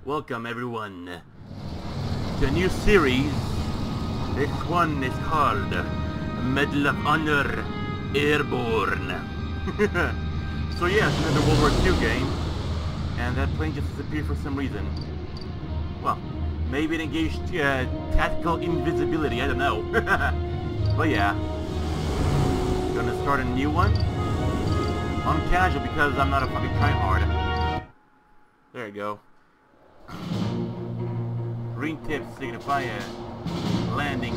Welcome everyone to a new series. This one is called Medal of Honor Airborne. So yeah, it's another World War II game, and that plane just disappeared for some reason. Well, maybe it engaged tactical invisibility, I don't know. But yeah, gonna start a new one on casual because I'm not a fucking tryhard. There you go. Green tips signify a landing.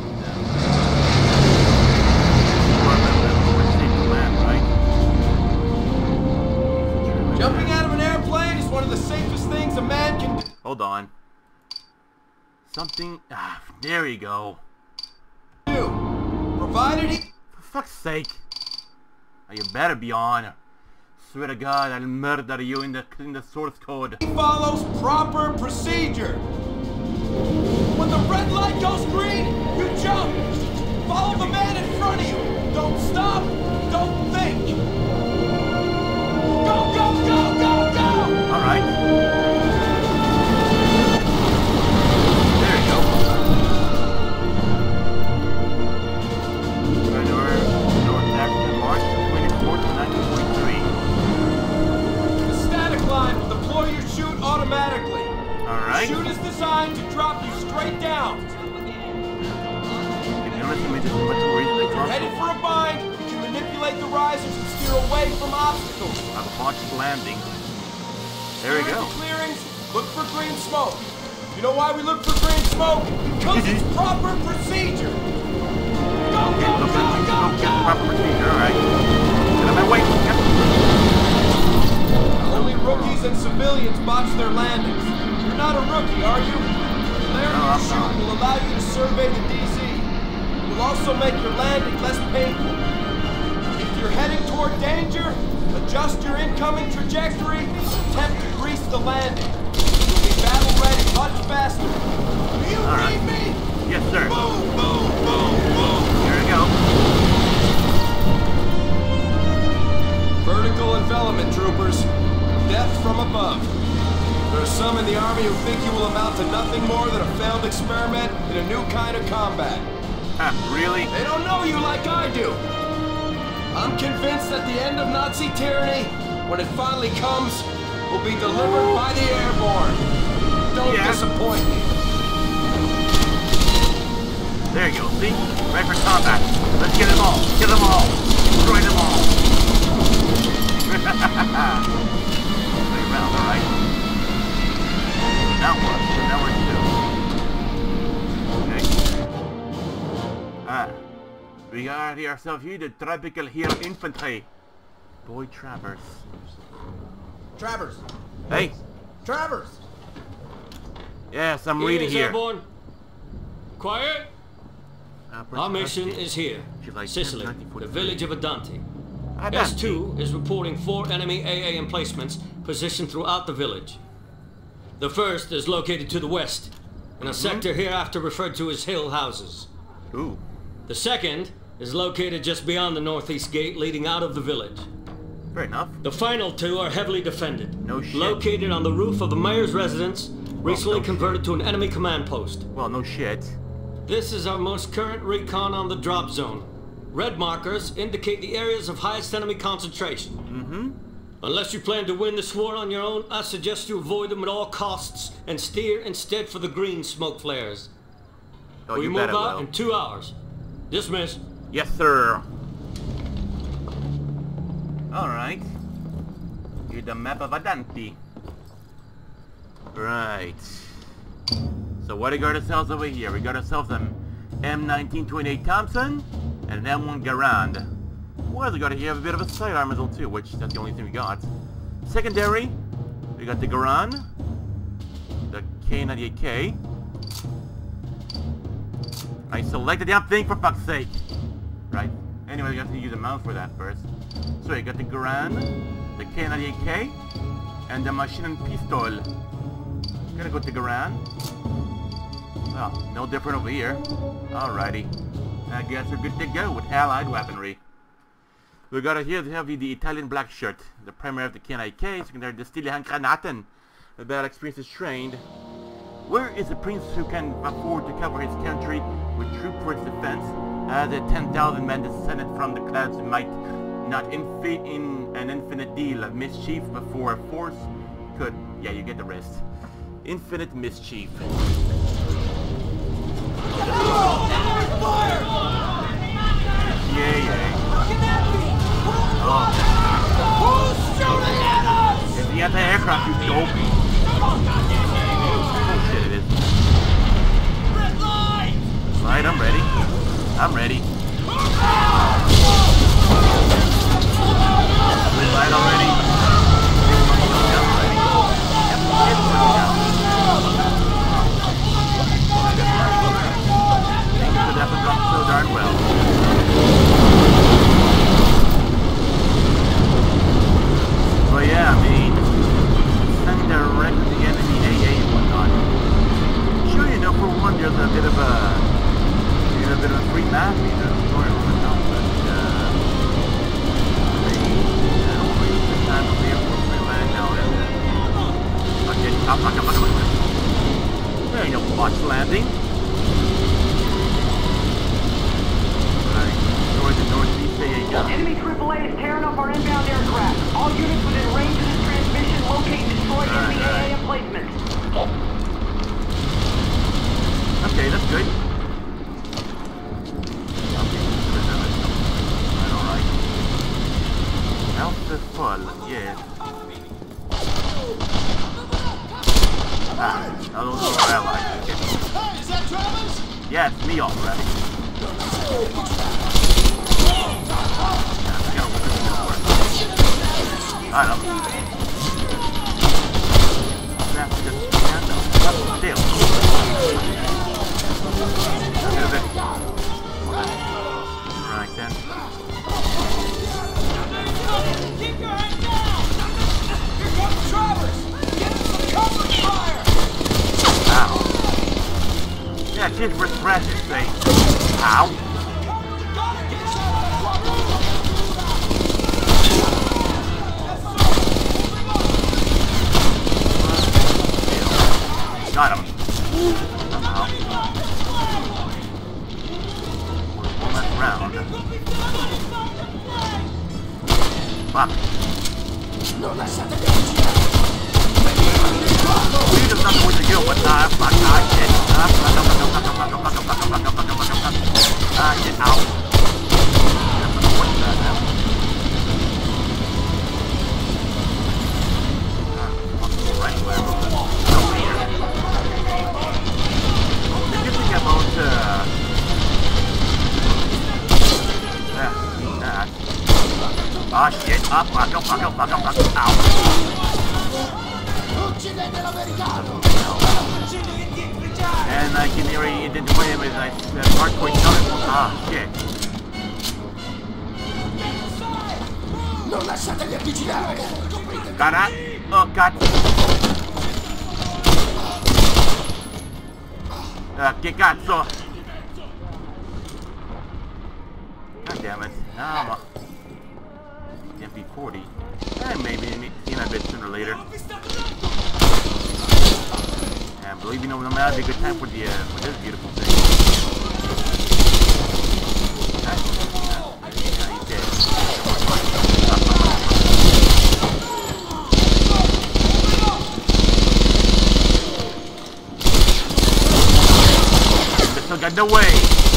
Jumping out of an airplane is one of the safest things a man can do. Hold on. Something. There you go. Provided he. For fuck's sake. Oh, you better be on. Swear to God, I'll murder you in the source code. He follows proper procedure. When the red light goes green, you jump. Follow the man in front of you. Don't stop. Don't think. Go, go, go, go, go! All right. There you go. North African March, 24th, 1943. The static line will deploy your chute automatically. All right. The chute is designed to drop you straight down. If you're headed for a bind, you can manipulate the risers and steer away from obstacles. A botched landing. There we go. Clearings, look for green smoke. You know why we look for green smoke? Because it's proper procedure. Go, go, go, go, go! Proper procedure, alright. Get on my way. Yep. Only rookies and civilians botch their landings. You're not a rookie, are you? Clearing your chute will allow you to survey the DZ. It will also make your landing less painful. If you're heading toward danger, adjust your incoming trajectory and attempt to grease the landing. You'll be battle ready much faster. Do you need me? Yes, sir. Boom, boom, boom, boom. Here we go. Vertical envelopment, troopers. Death from above. There are some in the Army who think you will amount to nothing more than a failed experiment in a new kind of combat. Really? They don't know you like I do. I'm convinced that the end of Nazi tyranny, when it finally comes, will be delivered by the airborne. Don't disappoint me. There you go, see? Ready for combat. Let's get them all. Kill them all. Destroy them all. Play around, alright? Now what? Now we're two. Okay. We got ourselves here the Tropical Hill Infantry. Boy Travers. Travers. Hey. Travers. Yes, I'm reading here. Airborne. Quiet. Our mission is here. Sicily, the village of Adante. S2 is reporting 4 enemy AA emplacements positioned throughout the village. The first is located to the west, in a sector hereafter referred to as Hill Houses. Ooh. The second is located just beyond the northeast gate leading out of the village. Fair enough. The final 2 are heavily defended. No shit. Located on the roof of the mayor's residence, recently converted to an enemy command post. Well, no shit. This is our most current recon on the drop zone. Red markers indicate the areas of highest enemy concentration. Unless you plan to win this war on your own, I suggest you avoid them at all costs and steer instead for the green smoke flares. Oh, We move out in 2 hours. Dismiss. Yes, sir. Alright. Here's the map of Adante. Right. So what do we got ourselves over here? We got ourselves an M1928 Thompson and an M1 Garand. What else we got here? We have a bit of a sidearm as well too, which that's the only thing we got. Secondary, we got the Garand, the K98K. I selected the damn thing for fuck's sake. Right. Anyway, we have to use a mouse for that first. So you got the Garand, the K98K, and the Machine and Pistol. Gonna go to Garand. Well, no different over here. Alrighty. I guess we're good to go with allied weaponry. We got here to have the Italian black shirt, the primary of the K98K, secondary the Stile Handgranaten, battle experience is trained. Where is the prince who can afford to cover his country with troops for its defense? The 10,000 men descended from the clouds might not in an infinite deal of mischief before a force could... Yeah, you get the rest. Infinite mischief. Yeah. Oh. Who's shooting at us? It's the anti-aircraft, you dope. Bullshit it is. Red light! Right, I'm ready. Red light already. Things could have gone so darn well. Well, yeah, I mean, send direct to the enemy AA and whatnot. Sure, you know, for one, there's a bit of a free map, you know, story on it now, but, this time of the airport, we land out at okay, fuck. There ain't no botched landing. Right, towards the northeast AA gun. Enemy AAA is tearing up our inbound aircraft. All units within range of this transmission locate and destroy enemy AA emplacements. Okay, that's good. Alright. Alpha full, yes. I don't know what I like. Hey, is that Travis? Yeah, it's me already. I don't know. That's just still. Right then. Keep your head down! Here comes Travis! Get some cover fire! Ow. Yeah, just for scratch's sake. Ow. Got him. Somehow. One last round. Fuck. We just don't know what to do, but fuck, shit. Get out. What's that now? Right, whatever. Over here. The good thing about, shit. Fuck. Ow. And I can hear he did away with that hardcore tunnel. Shit. Got it? Oh, God. Che cazzo? God damn it. Now I'm MP40. Maybe seen that bit sooner or later. And believe me, no matter, it'd be a good time for this beautiful thing. Yeah, he's dead. Still got no way.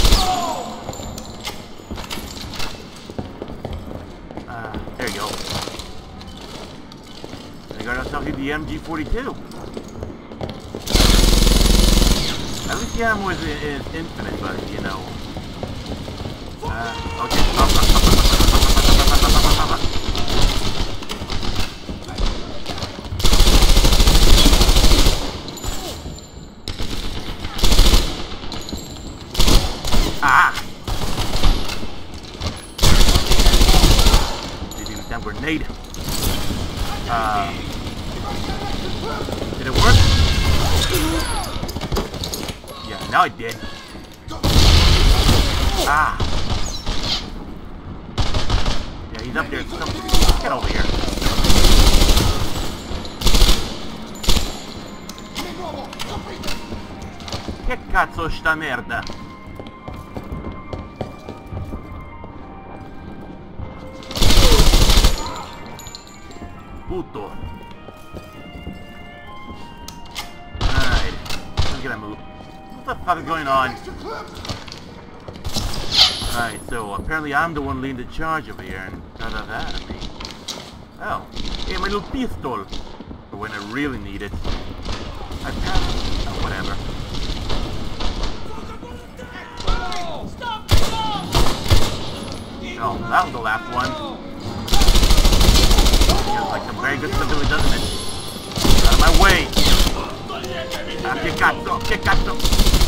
There you go. We got ourselves the MG42. At least the ammo is infinite, but you know. Okay. Damn grenade. Did it work? Yeah, now it did. Yeah, he's up there. Get over here. cazzo sta merda? Puto. Alright. Let's get a move. What the fuck is going on? Alright, so apparently I'm the one leading the charge over here, and that of me. Oh, hey, my little pistol! For when I really need it. Apparently, oh, whatever. Oh, that was the last one. Feels like some very good stability, doesn't it? Out of my way! Ah, che cazzo! Che cazzo!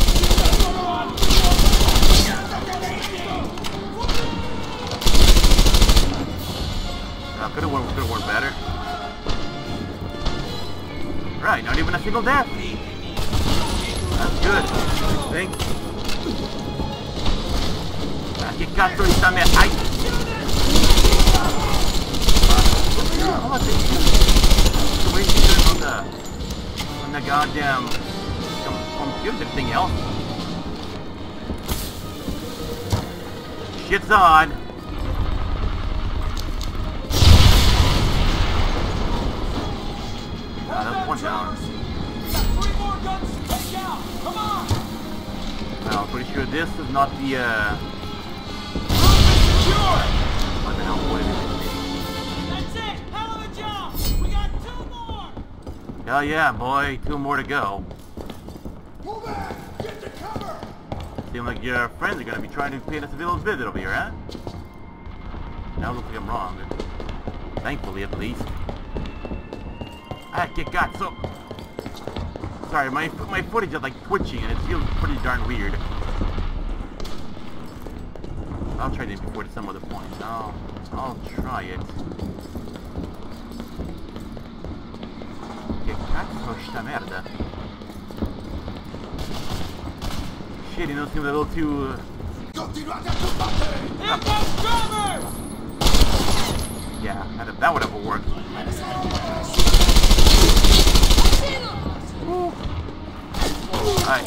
Could have worked better. Right, not even a single death. That's good, I think. Ah, che cazzo di sta merda? Ai! How about this? The way she did it on the goddamn computer thing else. Shit's on. One down. Well, I'm pretty sure this is not the what the hell would it be? That's it! Hell of a job! We got 2 more! Hell yeah, boy, 2 more to go. Pull back! Get to cover! Seems like your friends are gonna be trying to pay us a little visit over here, huh? Now it looks like I'm wrong. Thankfully, at least. Ah, che cazzo! Sorry, my footage is like twitching and it feels pretty darn weird. I'll try this before some other point. I'll try it. Che cazzo sta merda? Shit, you know, seems a little too... Yeah, that would have worked. Alright.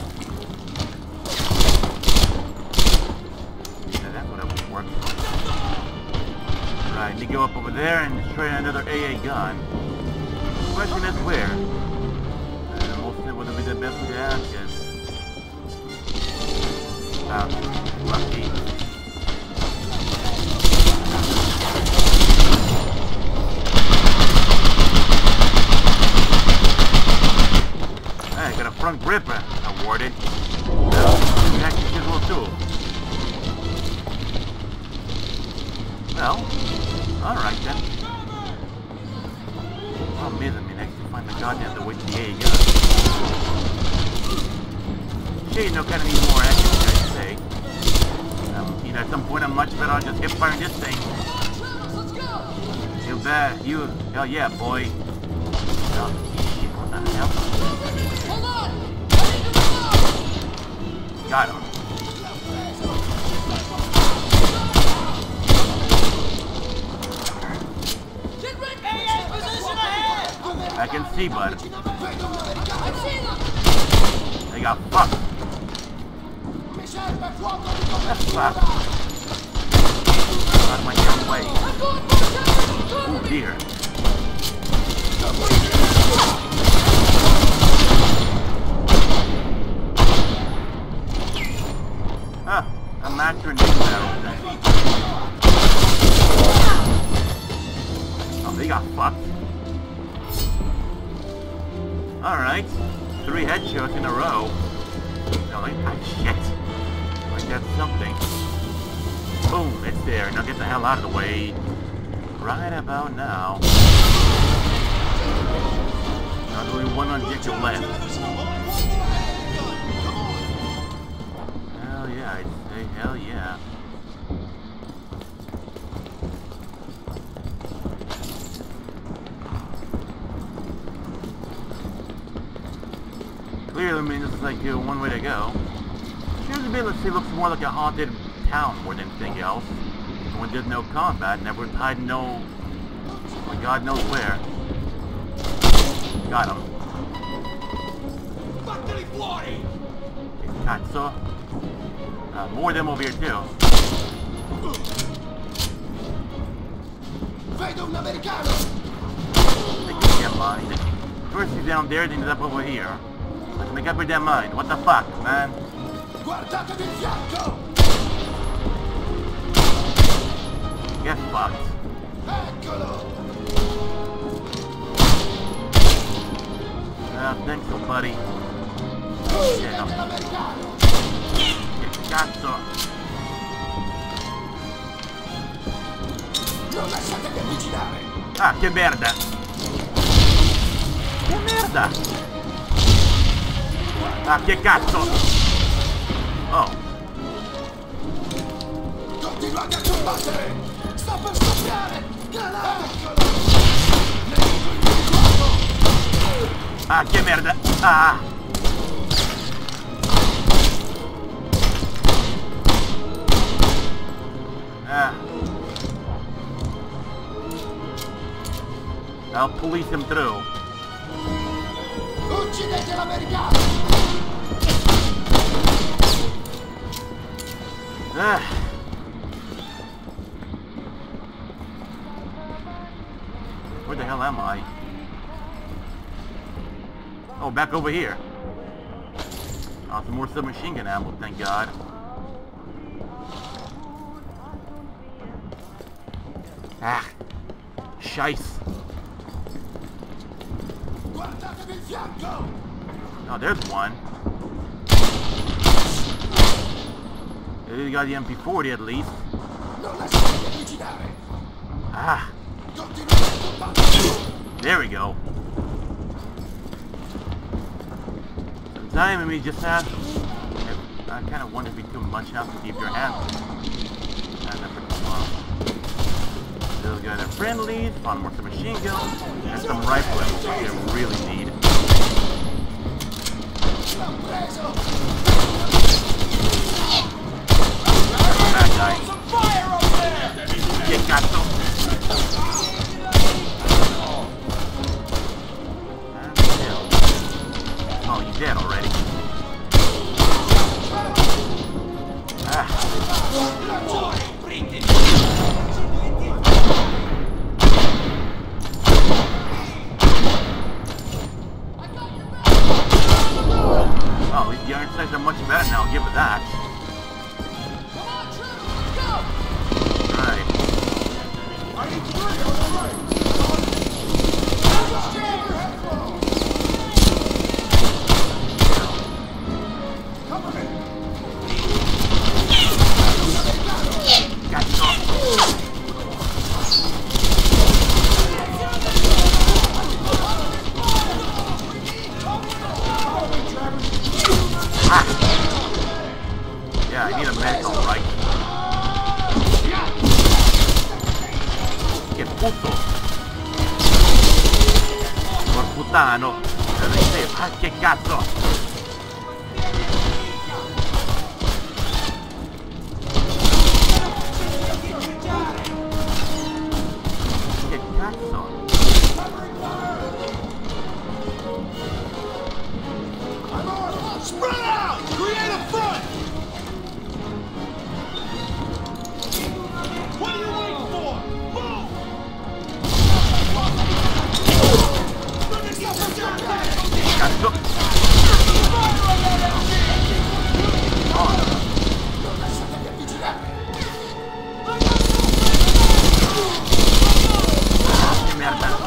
Yeah, that would have worked. Right, need to go up over there and destroy another AA gun. The question is where? Mostly would be the best way to ask it. Lucky. I got a front gripper awarded. Well, you actually did well too. Well, alright then. Problem is, I mean, actually find the goddamn the way to the A gun. Shit, no kind of need more action, I'd say. You know, at some point I'm much better on just hip firing this thing. Too bad, you, hell yeah, boy. Oh, shit, what the hell? Hold on! Got him. Get ready! AA position ahead! I can see, bud. They got fucked. That's fucked. Out of my damn way. Oh dear. Huh, a match or new battle then. Oh, they got fucked. Alright. 3 headshots in a row. No, like, ah, shit. Like that's something. Boom, it's there. Now get the hell out of the way. Right about now. Now there's only one objective left. Hell yeah, I'd say hell yeah. Clearly, I mean, this is like one way to go. Here's a bit, let's see, looks more like a haunted town more than anything else. When there's no combat and everyone's hiding no... Oh, God knows where. Got him. Cazzo. More of them over here too. Vedo un americano! They can't mind. First he's down there, then he's up over here. Let's make up with their mind. What the fuck, man? Guardatevi il fianco! Get fucked. Eccolo! Thanks, buddy. Yeah. Che cazzo? Non lasciatevi avvicinare! Ah, che merda! Che merda! Ah, che cazzo! Oh. Continuate a combattere! Sta per scoppiare! Eccolo! Ah, che merda! Ah! Ah. I'll police him through. Uccidete l'americano! Ah. Where the hell am I? Oh, back over here. Oh, some more submachine gun ammo, thank God. Ah, scheiß. Guardatevi il fianco! Oh, there's one. They got the MP40 at least. Non lasciatevi avvicinare! Ah, Continuate a combattere! there we go. Time, I mean, just have. I kind of want to be too much now to keep your hands. And that's pretty well. Those guys are friendly, found more machine guns, and some rifles which I really need. Bad guy. Get cazzo. Oh, you dead already. Ah. Oh, the iron sights are much better now, I'll give it that. Right. Yeah, I need a medical, right? Che puto! Por puttano! Ah, che cazzo! Che cazzo? Spread out! Create a front! What are you waiting for? Move! Cazzo! Che merda!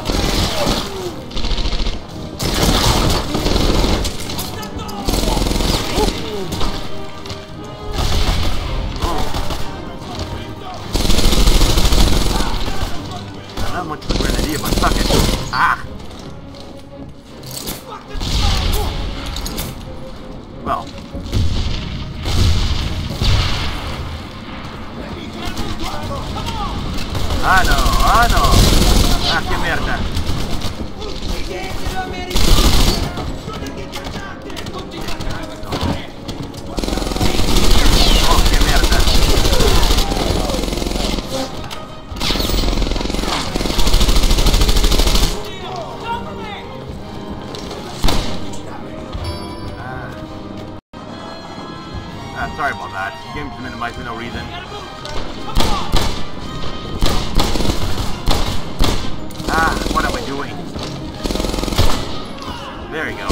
Not much of a grenadier, but fuck it. Ah! sorry about that. Game's minimized for no reason. Ah, what am I doing? There you go.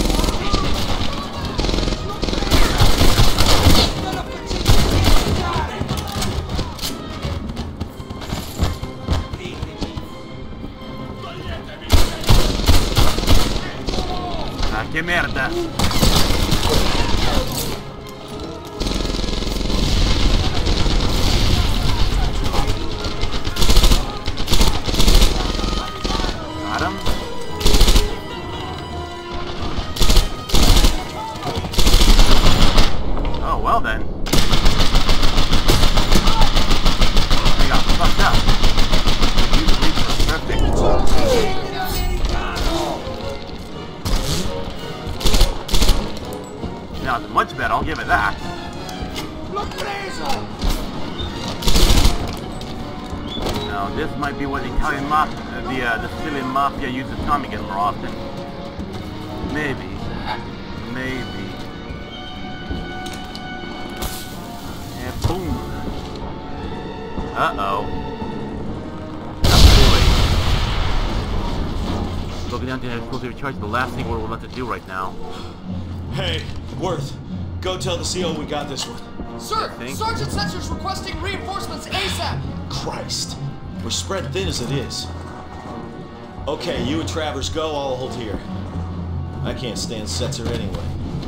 Ah, che merda! Got him. Oh, well then. I got fucked up. Perfect. Now it's much better, I'll give it that. Now this might be what the Italian mafia, the Sicilian mafia uses Tommy gun more often. Maybe. Maybe. Yeah, boom. Uh-oh. Looking down to have supposed to recharge the last thing we're allowed to do right now. Hey, Worth, go tell the CO we got this one. Sir, Sergeant Setzer's requesting reinforcements ASAP! Christ, we're spread thin as it is. Okay, you and Travers go, I'll hold here. I can't stand Setzer anyway.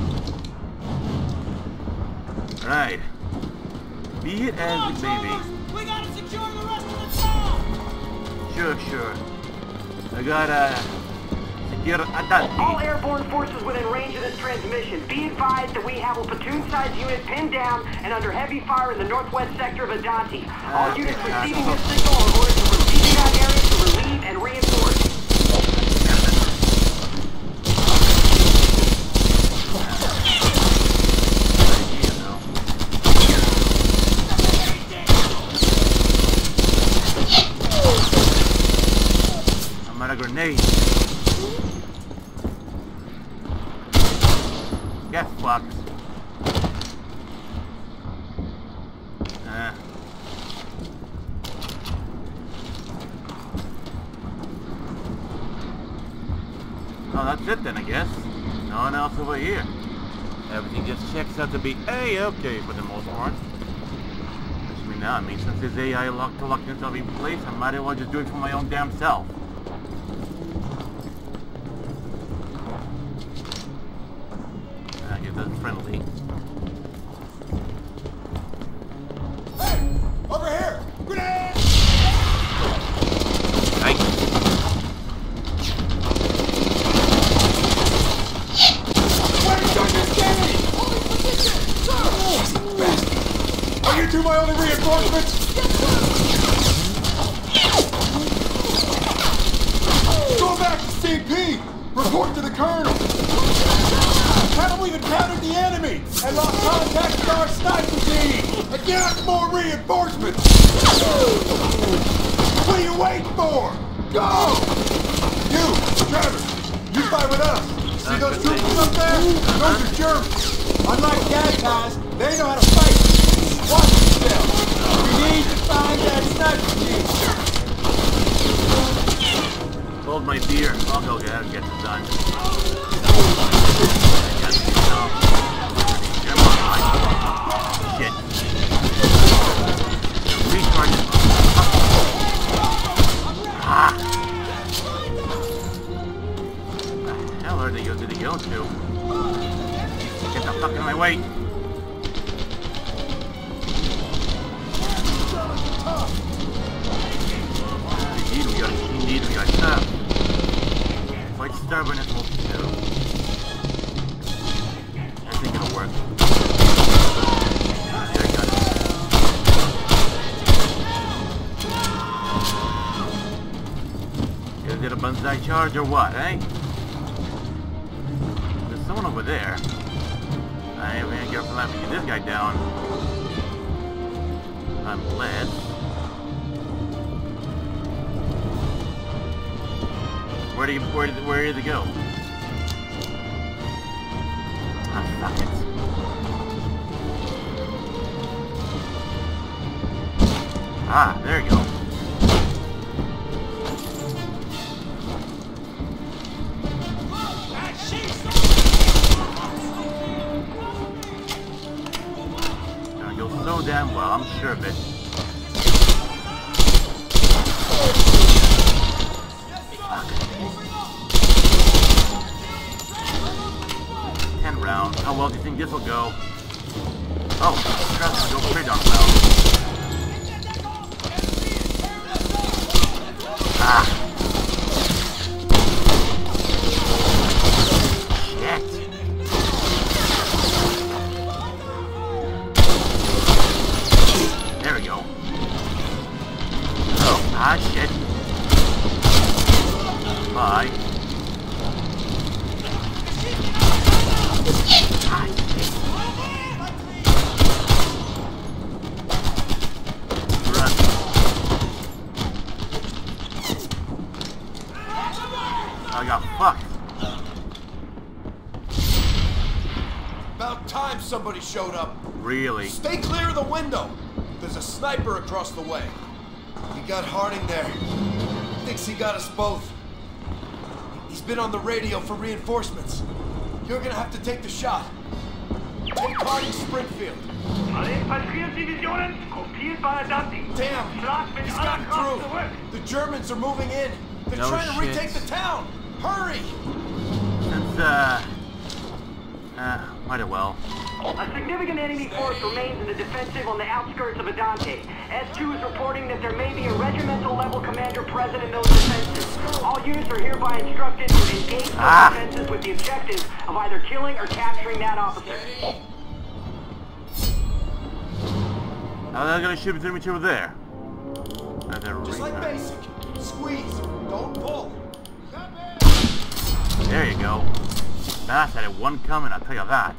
Right. Be it as it may be. We gotta secure the rest of the town! Sure. I gotta secure Adanti. All airborne forces within range of this transmission. Be advised that we have a platoon-sized unit pinned down and under heavy fire in the northwest sector of Adanti. All units receiving this signal are ordered to proceed to that area to relieve and reinforce. I'm out of grenade. Get fucked. Oh, that's it then, I guess. No one else over here. Everything just checks out to be A-okay for the most part. Which means now, since his AI locked himself in place, I might as well just do it for my own damn self. I guess that's friendly. Hey! Over here! Grenade! Nice. Are you two my only reinforcements? Go back to CP! Report to the Colonel! Haven't we encountered the enemy and lost contact with our sniper team? And get us more reinforcements! What are you waiting for? Go! You, Travis, you fight with us. See those troopers up there? Those are Germans. Unlike Gagaz, they know how to fight. Watch yourself. We need to find that sniper team. Hold my beer. I'll go get it done. Shit. Recharge it. Ah! Where the hell did he go to? Get the fuck out of my way! Indeed, we are tough. Quite stubborn as we'll do. I think it'll work. There it goes. Is it a banzai charge or what, eh? There's someone over there. I ain't gonna get from get this guy down. Unless... Where did it go? Ah, fuck it. Ah, there you go. You'll so damn well, I'm sure of it. Round. How well do you think this will go? Oh, trust me, go pretty darn well. Ah. Shit. There we go. Oh, ah, shit. Bye. I got fucked. About time somebody showed up. Really? Stay clear of the window. There's a sniper across the way. He got Harding there. Thinks he got us both. He's been on the radio for reinforcements. You're gonna have to take the shot. Take Harding Springfield. Damn, he's gotten through. The Germans are moving in. They're trying to retake the town. Hurry! Since, might as well. A significant enemy force remains in the defensive on the outskirts of Adante. S2 is reporting that there may be a regimental level commander present in those defenses. All units are hereby instructed to engage those defenses with the objective of either killing or capturing that officer. Now they're gonna shoot through me over there. Just like basic. Squeeze. Don't pull. There you go. Bass had one coming, I'll tell you that.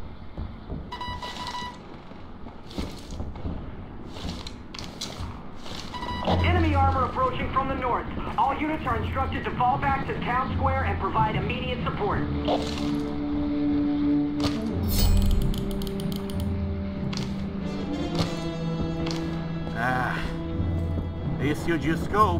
Enemy armor approaching from the north. All units are instructed to fall back to town square and provide immediate support. ACOG scope.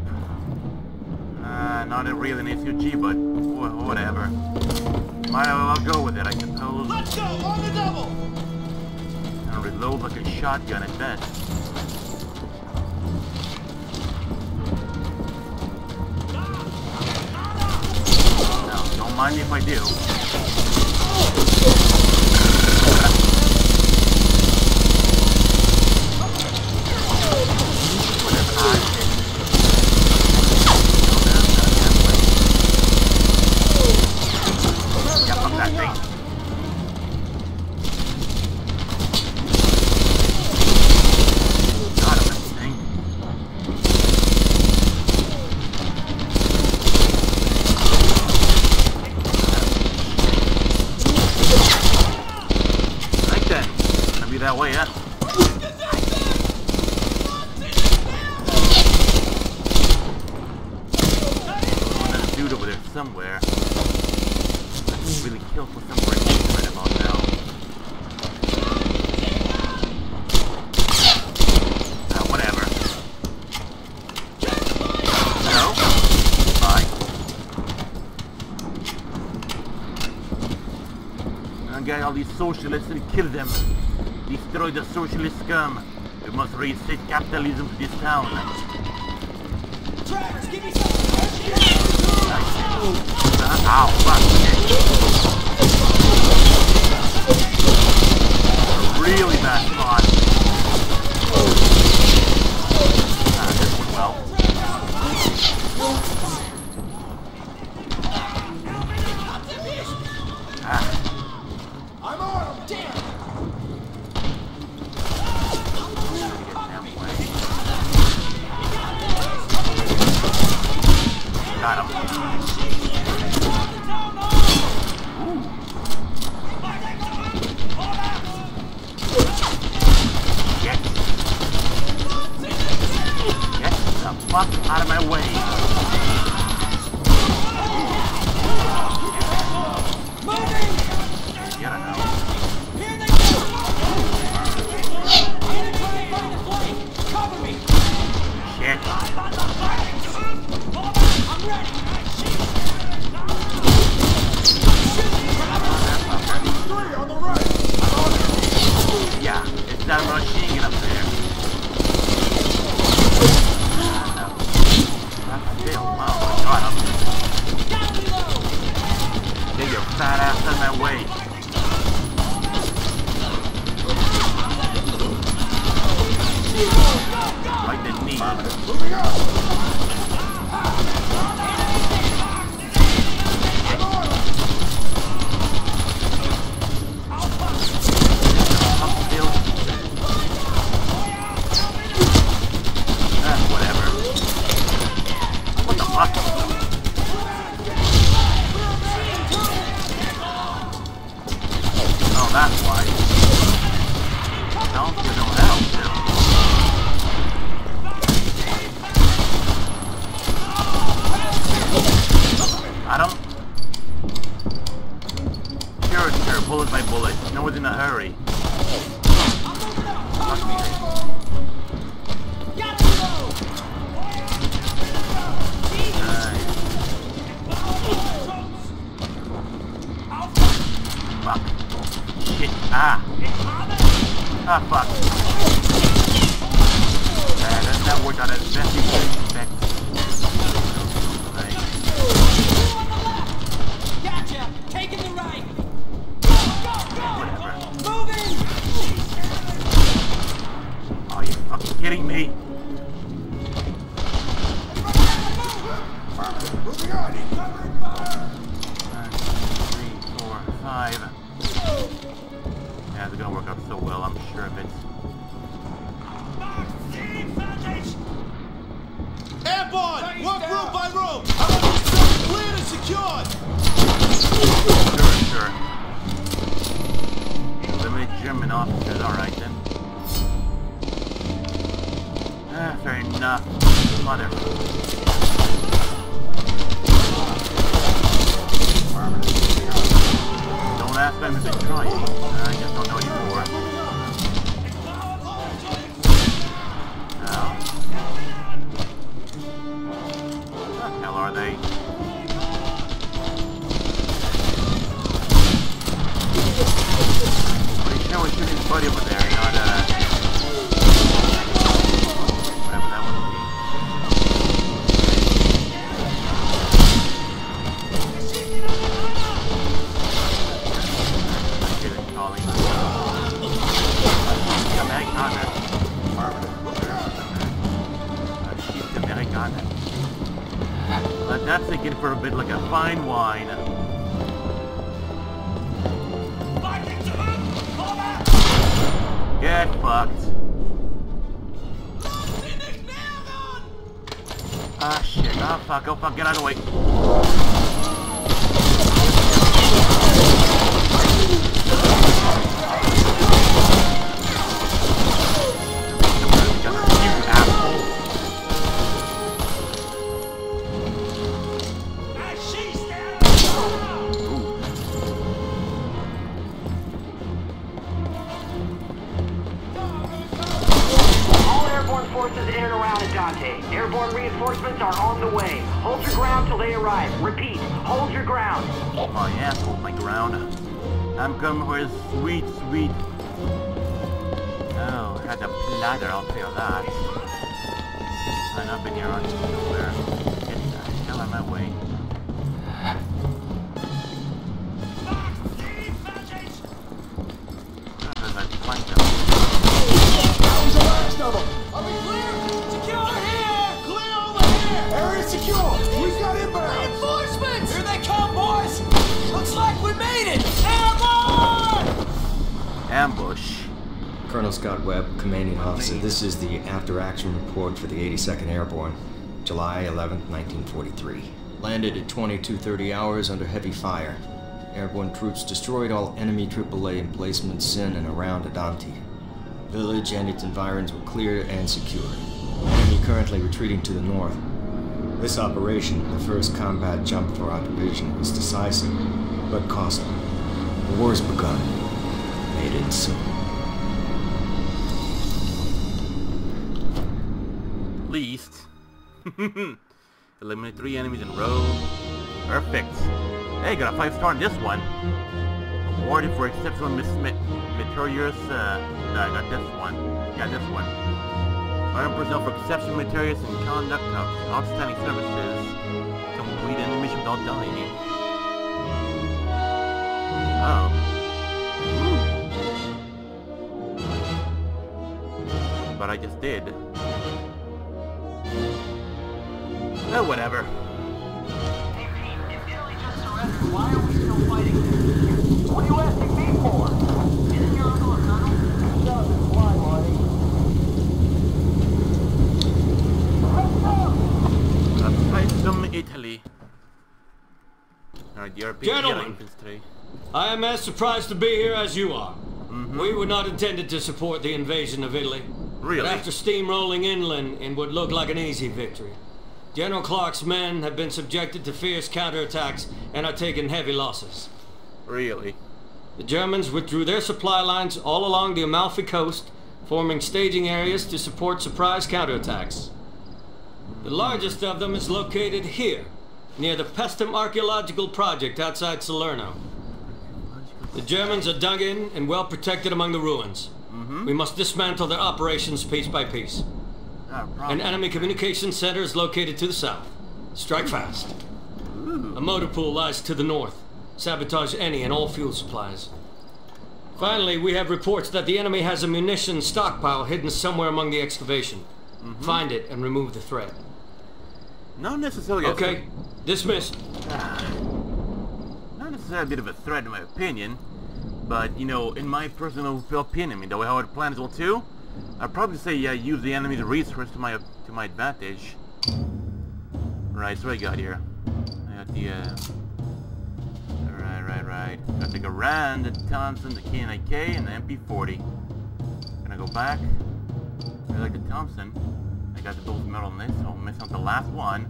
Not really an ACOG, but whatever. Might as well go with it, I suppose. Let's go on the double. And reload like a shotgun at best. Now, don't mind me if I do. That way, yeah. There's a dude over there somewhere. Let's really kill for some reason right about now. Whatever. No? Bye. I'll get all these socialists and kill them. Destroy the socialist scum. We must reset capitalism to this town. Travis, give me some. Ow, fuck. A really bad spot. This went well. I'm on him, damn. Got him. Get your fat ass out of my way. Right in the knee. Moving up! Whatever. What the fuck? Oh, that's why. Don't get no help, too. I don't... Sure, bullet by bullet. No one's in a hurry. Fuck me. Fuck. Shit. Ah, fuck. That worked out as best you would expect. Right. Gotcha! Taking the right! Whatever. Moving! Are you fucking kidding me? Moving on! Covering fire! 3, 4, 5. Yeah, they're gonna work out so well, I'm sure of it. Airborne! Work room by room! How about yourself cleared and secured? Sure. Limited German officers, alright then. Fair enough. Mother. Don't ask them if they're trying. I just don't know anymore. No? What the hell are they? Pretty sure we shoot his buddy over there, not whatever that would be. That's thinking for a bit like a fine wine. Get fucked. Ah shit, oh fuck, get out of the way. You asshole. Forces in and around Adante. Airborne reinforcements are on the way. Hold your ground till they arrive. Repeat, hold your ground. My ass, hold my ground. I'm coming for his sweet. Oh, had a platter, I'll tell you that. Sign up in here on nowhere. Get the hell out of my way. Because I flanked them. That was the last of them! Are we clear? Secure here! Clear over here! Area secure! We've got inbound! Reinforcements! Here they come, boys! Looks like we made it! Airborne! Ambush. Colonel Scott Webb, commanding officer. This is the after-action report for the 82nd Airborne. July 11th, 1943. Landed at 22:30 hours under heavy fire. Airborne troops destroyed all enemy AAA emplacements in and around Adante. Village and its environs were cleared and secured. Enemy currently retreating to the north. This operation, the first combat jump for our division, was decisive, but costly. The war's begun. Made it soon. Least. Eliminate 3 enemies in a row. Perfect. Hey, got a 5-star in this one. Awarded for exceptional meritorious. No, I got this one. Yeah, this one. Honor personnel for exceptional meritorious and conduct of outstanding services. Complete any mission without dying. but I just did. Oh, whatever. Hey Pete, if Italy just surrendered, why are we still fighting this? What are you asking me for? Isn't your uncle a colonel? Doesn't fly, Marty. From Italy. Alright, Gentlemen, infantry. I am as surprised to be here as you are. We were not intended to support the invasion of Italy. Really? But after steamrolling inland in what looked like an easy victory, General Clark's men have been subjected to fierce counterattacks and are taking heavy losses. Really? The Germans withdrew their supply lines all along the Amalfi coast, forming staging areas to support surprise counterattacks. The largest of them is located here, near the Pestum Archaeological Project outside Salerno. The Germans are dug in and well protected among the ruins. We must dismantle their operations piece by piece. An enemy communications center is located to the south. Strike fast. A motor pool lies to the north. Sabotage any and all fuel supplies. Finally, we have reports that the enemy has a munitions stockpile hidden somewhere among the excavation. Find it and remove the threat. Not necessarily. Okay, dismissed. Not necessarily a bit of a threat in my opinion, but you know, in my personal opinion, I mean, the way how I would plan as well too, I'd probably say yeah, use the enemy's resource to my advantage. Right, so what I got here? I got the right. Got the Garand, the Thompson, the K&IK, and the MP40. Gonna go back. I like the Thompson. I got the gold medal in this, so I'll miss out the last one.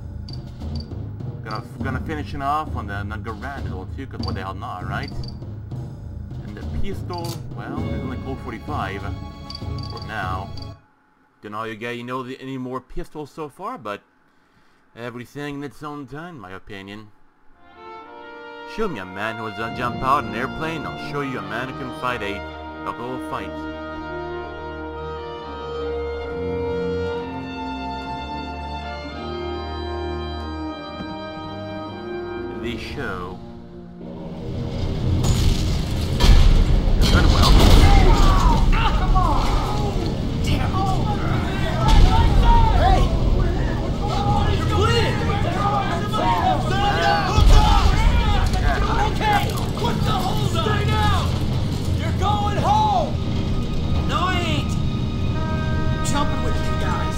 Gonna finish it off on the Garand as well too, because what the hell not, right? And the pistol, well, there's only Colt 45 for now. Don't know you guys know any more pistols so far, but everything in its own time, in my opinion. Show me a man who will jump out an airplane, I'll show you a man who can fight a whole fight. The show. It's done well. Come on! Damn! Hey! You're bleeding! Okay! What the hold on? Stay down! You're going home! No, I ain't! I'm jumping with you guys.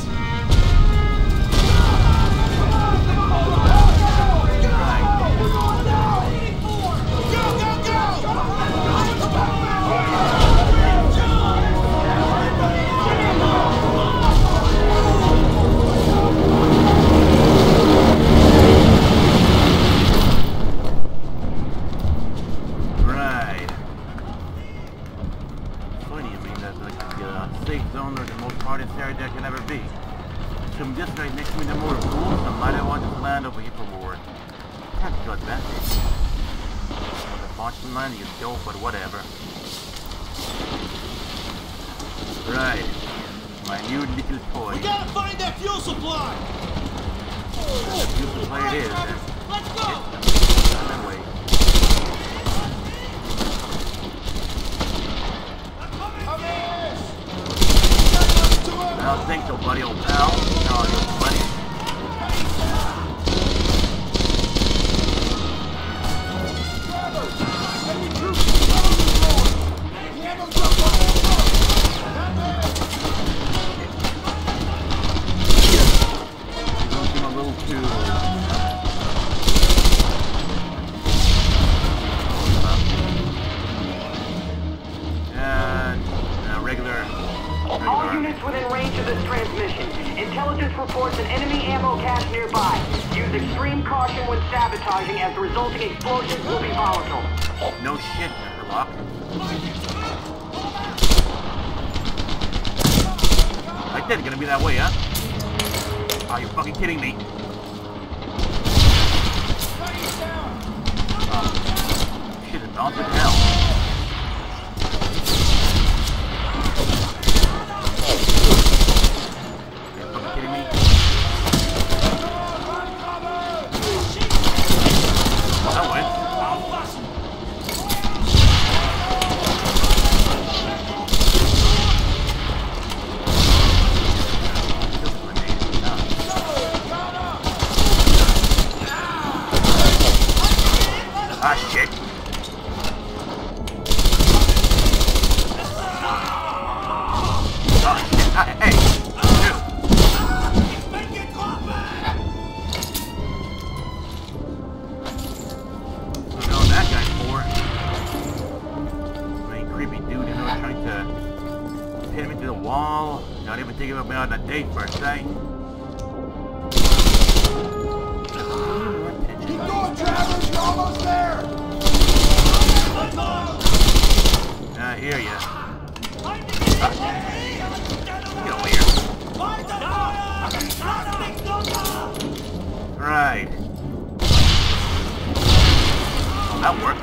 You dope, but whatever. Right. My new little toy. We gotta find that fuel supply! That fuel supply it is. Let's go! That way. I don't think so, buddy, old pal. No, you buddy. All units within range of this transmission. Intelligence reports an enemy ammo cache nearby. Use extreme caution when sabotaging, as the resulting explosions will be volatile. No shit, Mr. Locke. I said it's gonna be that way, huh? Are you fucking kidding me? Oh. Shit, it's awesome hell. shit! Hey! Dude. I don't know what that guy's for. I mean, creepy dude, you know, trying to hit me through the wall. Not even thinking about me on a date first, eh? Keep going, Travis! You're almost there! I hear ya. Get over here. Right. That worked.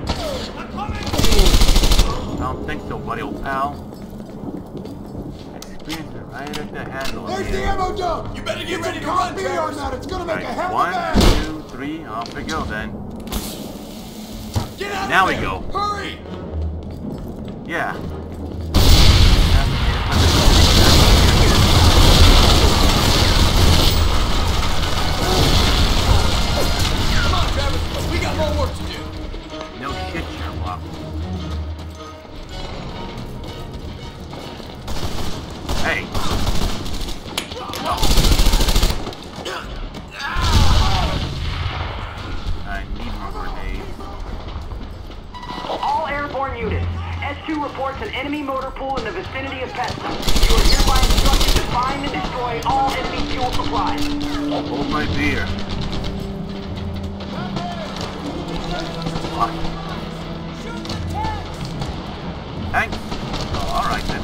I don't think so, buddy, old pal. Experience it right at the handle. There's the ammo dump! You better get ready to run, Travis! On that. It's gonna make a hell of a mess! 1, 2, 3, off we go then. Get out now of we there. go. Hurry! Yeah. Come on, Travis! We got more work to do! No shit, Sherlock. Hey! I need more grenades. All airborne units. S2 reports an enemy motor pool in the vicinity of Pestum. You are hereby instructed to find and destroy all enemy fuel supplies. Hold my beer. What? Thanks. Oh, alright then.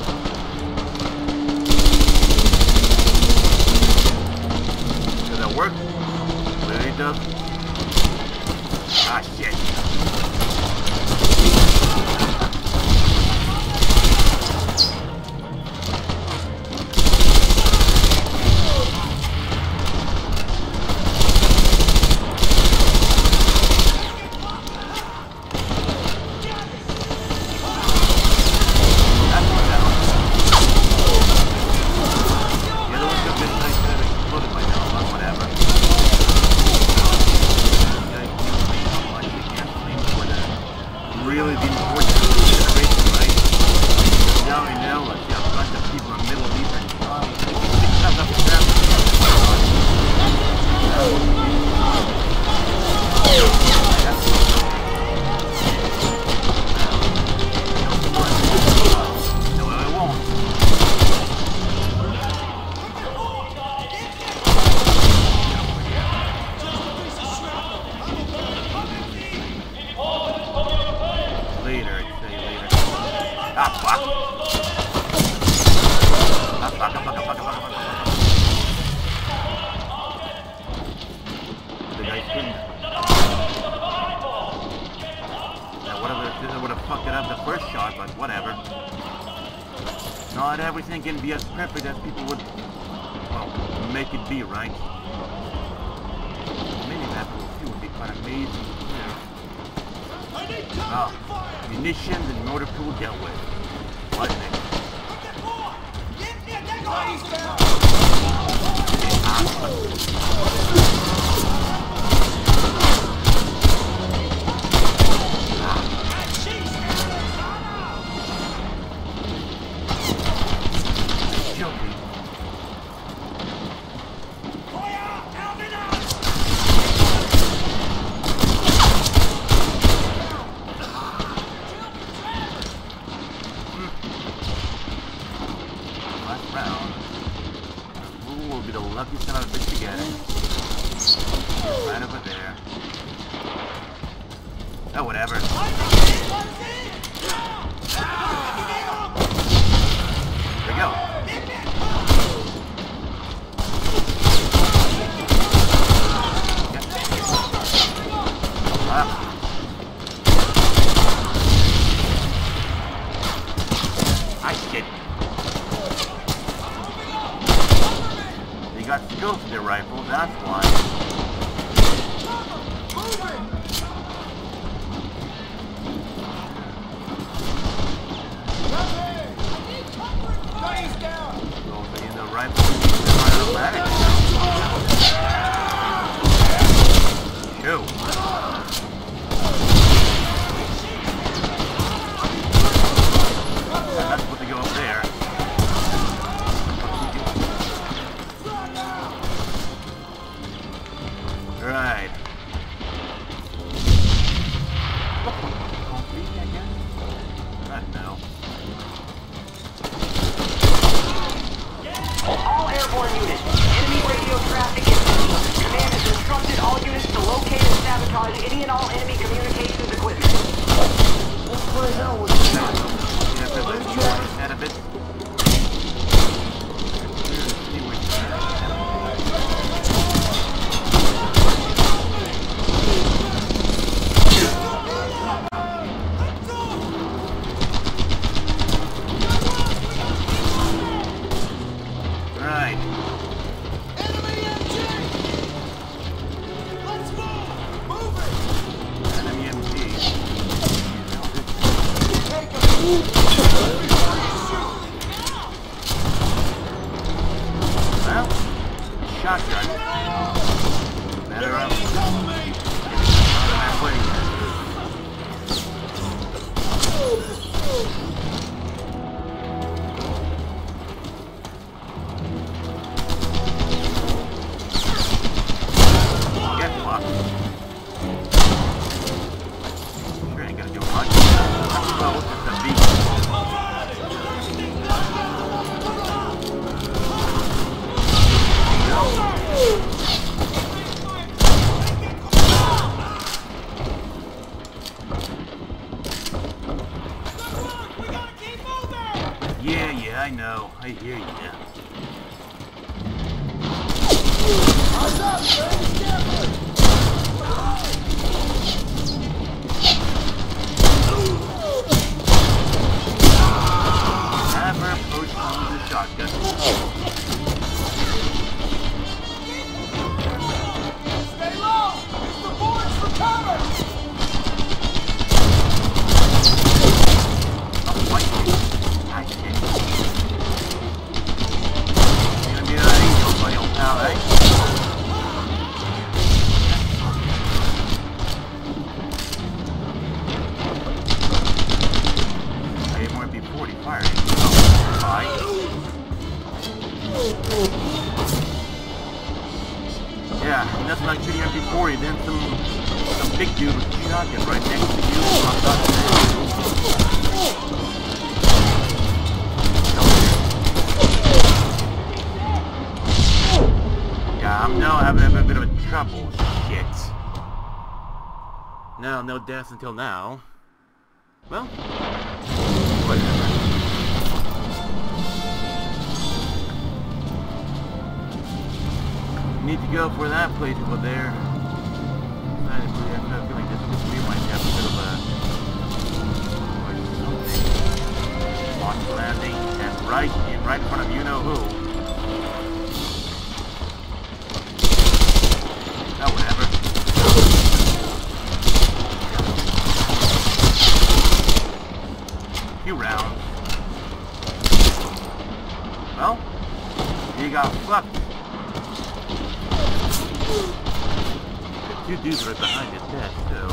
Does that work? Really does? Ah, shit. Really the important consideration, right? Now we know, let's see a bunch of people in the Middle East are no, I won't. Later, I'd say later. Ah, fuck! Ah, fuck. The guy couldn't. Now, whatever, this would have fucked it up the first shot, but whatever. Not everything can be as perfect as people would, well, make it be, right? Maybe that would be quite amazing, you know. Oh, munitions and motor pool dealt with. What next? Guilty. Last round. Who will be the lucky son of a bitch to get it? Right over there. Oh, whatever. There we go. I shit. They got skills to their rifles, that's why. Those in the rifle, automatic. Shoot. Well, shotgun. Better up. Get fucked. Sure ain't gonna do much. Well, it's a beat. Yeah, I know. I hear you. Never postpone the shotgun. Stay low! Use the boards for cover! Yeah, nothing like shooting MP40, then some big dude with a shotgun right next to you. Yeah, I'm now having a bit of a trouble. Shit. No deaths until now. Well, whatever. Need to go for that place over there. I have a feeling this we might have a bit of a launch landing, and right in front of you know who. Oh, whatever. Few rounds. Well, you got fucked. Two dudes right behind his desk, though.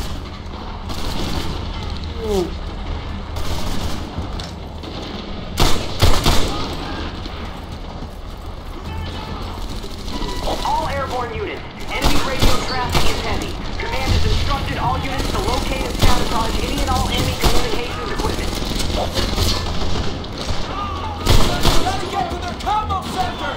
All airborne units, enemy radio traffic is heavy. Command has instructed all units to locate and sabotage any and all enemy communications equipment. Gotta get to their combo center!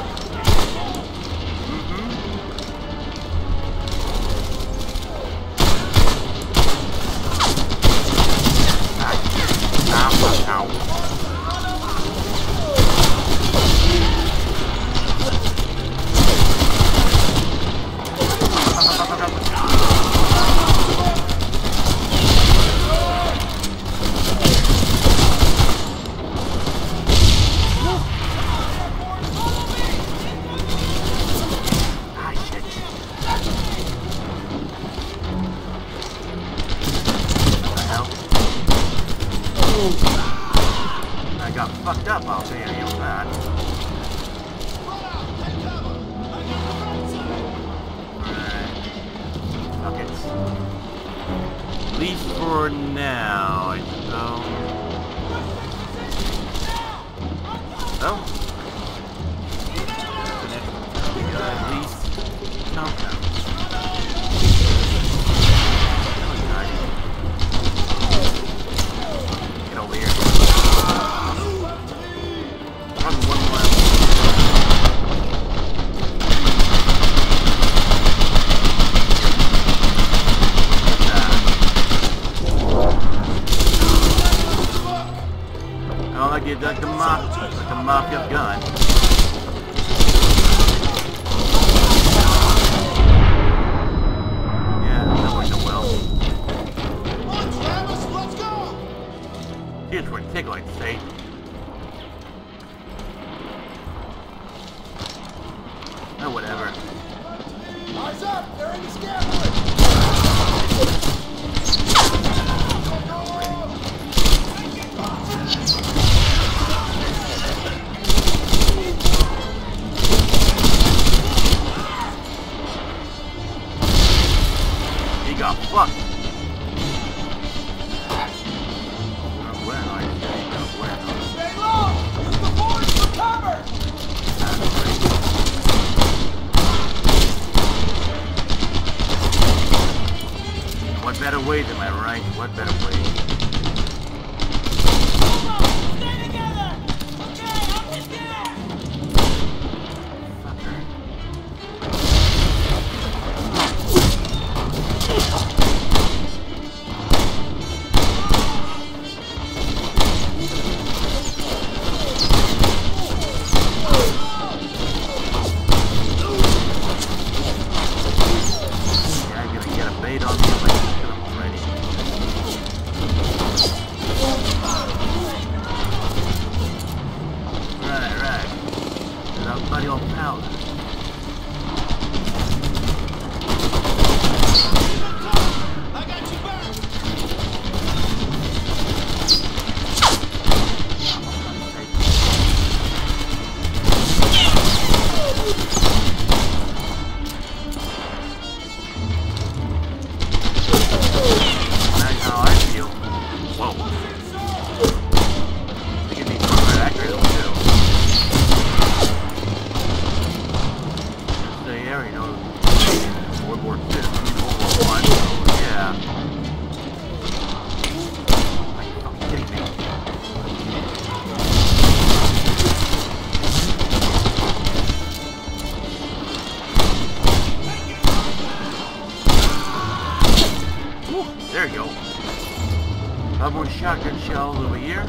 I got fucked up, I'll tell you that. Alright. Fuck it. At least for now, I suppose. Oh. At least something. Get over here. Probably one more. I don't like it like the mafia gun. Yeah, that went so well. Let's go! Here's what tickle, I'd say. Oh, whatever. Eyes up! They're in the scaffold! Alright, what better way? Stay together! Okay, I'll get there! Fucker. There you go. Couple more shotgun shells over here.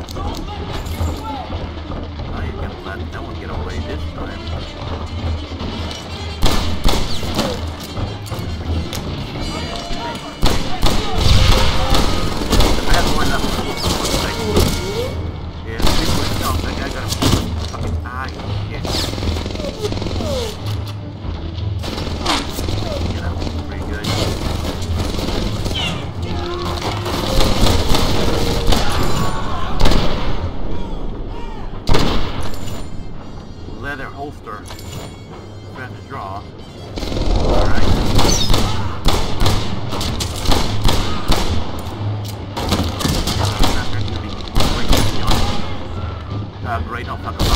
I ain't gonna let no one get away this time. That's one up. Yeah, people jump. That guy got a fucking eye. Shit. You know, pretty good. Leather holster. Fast to draw. Alright. Great, I'll fuck him up.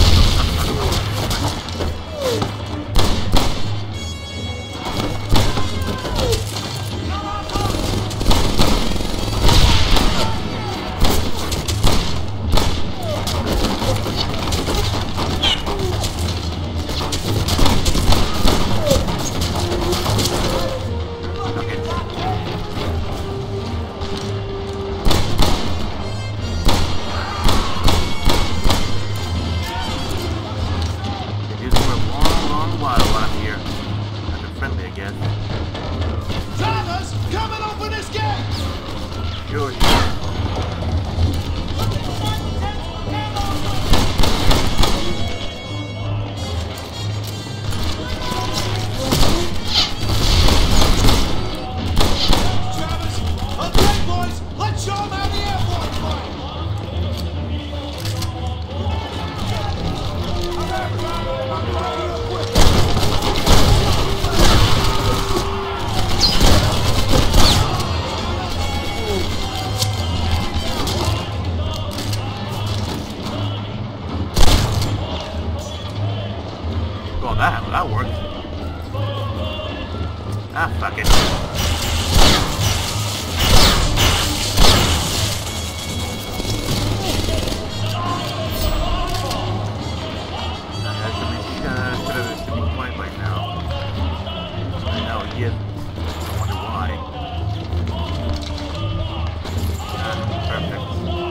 That worked. Ah, fuck it. Should be quiet right now. I know, he is. I wonder why. Perfect.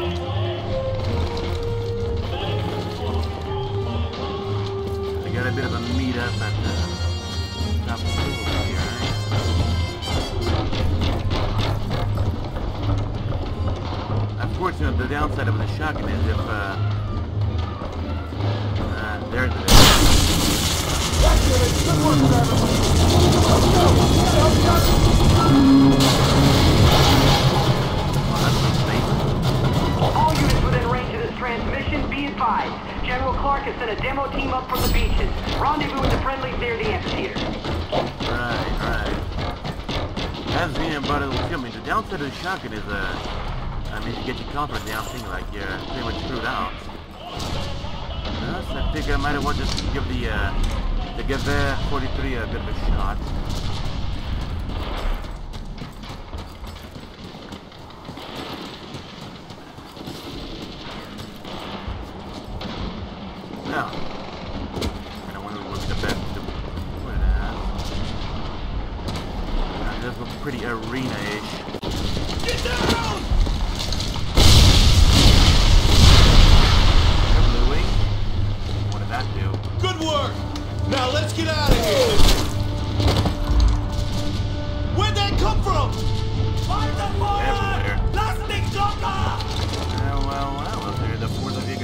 Got a bit of a meet up at the top of the over here. Unfortunately, the downside of the shotgun is if there's it. All units within range of this transmission, be advised. General Clark has sent a demo team up from the beaches. Rendezvous with the friendlies near the amphitheater. Right. As the buddy will kill me. The downside of the shotgun is, I mean, to get your comfort down, thing like you're pretty much screwed out. So I think I might have wanted to give the Gewehr 43 a bit of a shot.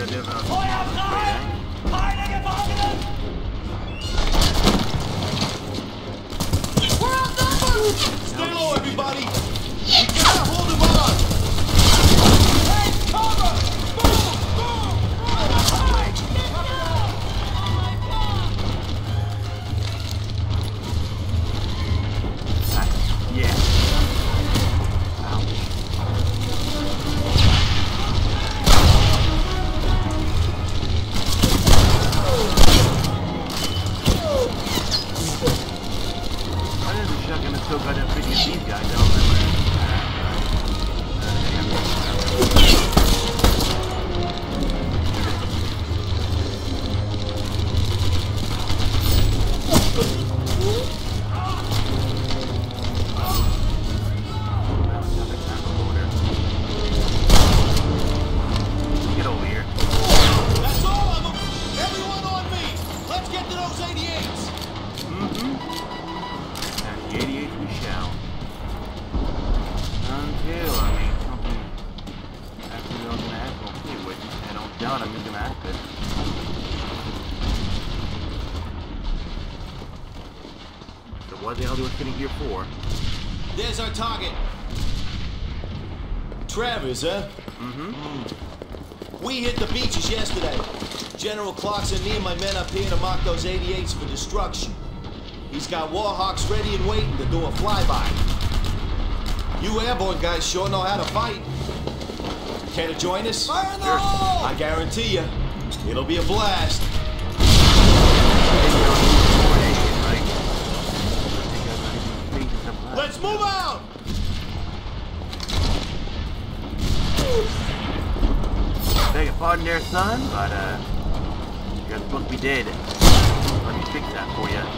Stay low, everybody! We gotta hold him on! Hey, cover! Move! Yeah. So good at freaking these guys, I don't Get over here. That's all of them! Everyone on me! Let's get to those 88s! The 88 we shall. Until, something actually I'm gonna have to okay with. I don't doubt I'm gonna ask it. So what the hell are we sitting here for? There's our target. Travers, huh? We hit the beaches yesterday. General Clark sent me and my men up here to mark those 88s for destruction. He's got Warhawks ready and waiting to do a flyby. You airborne guys sure know how to fight. Care to join us? Fire in the hole! I guarantee you, it'll be a blast. Let's move out! Beg your pardon there, son, but you're supposed to be dead. Let me fix that for you.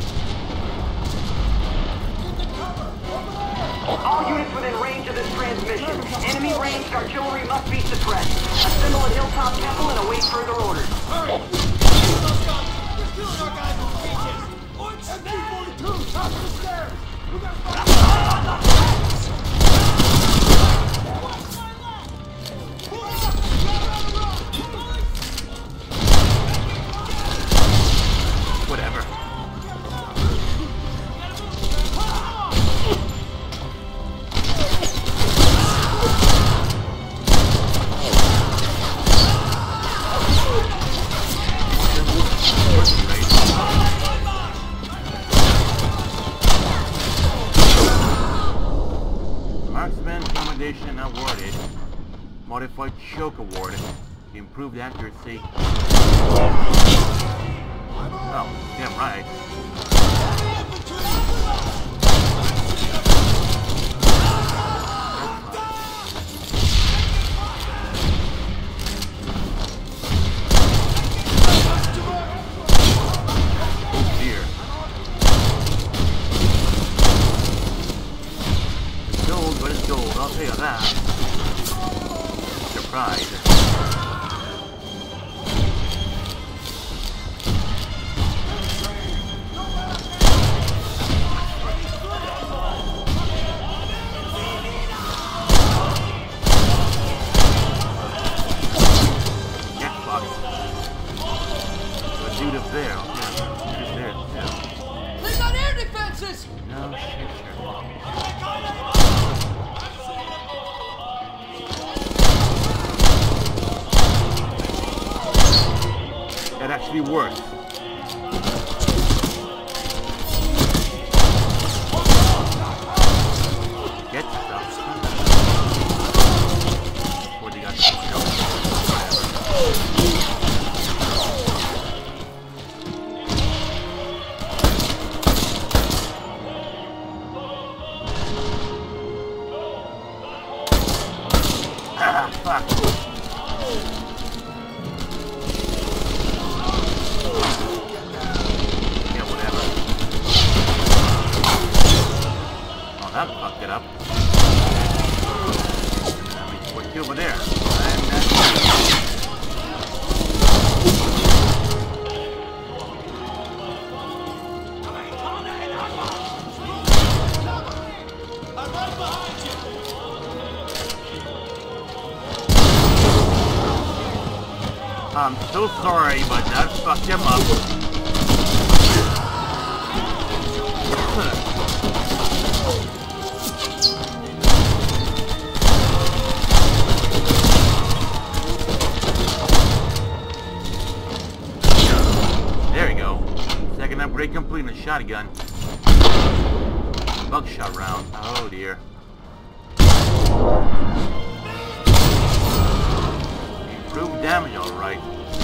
All units within range of this transmission. Enemy ranged artillery must be suppressed. Assemble at Hilltop Temple and await further orders. Hurry! We're stealing our guys from the beaches! MD-42, top of the stairs! We gotta find Whatever. Marksman commendation awarded. Modified choke award. Improved accuracy. Oh, damn right. Oh dear. It's gold, but it's gold, I'll tell you that. Surprise. They've got air defenses! No shit, That actually works. Get stuff. What do you got? Fuck. Yeah, whatever. Oh, that fucked it up. Let me put you over there. I'm right behind you! I'm so sorry, but that fucked him up. There we go. Second upgrade complete in a shotgun. Buckshot round. Oh dear. Improved damage, alright.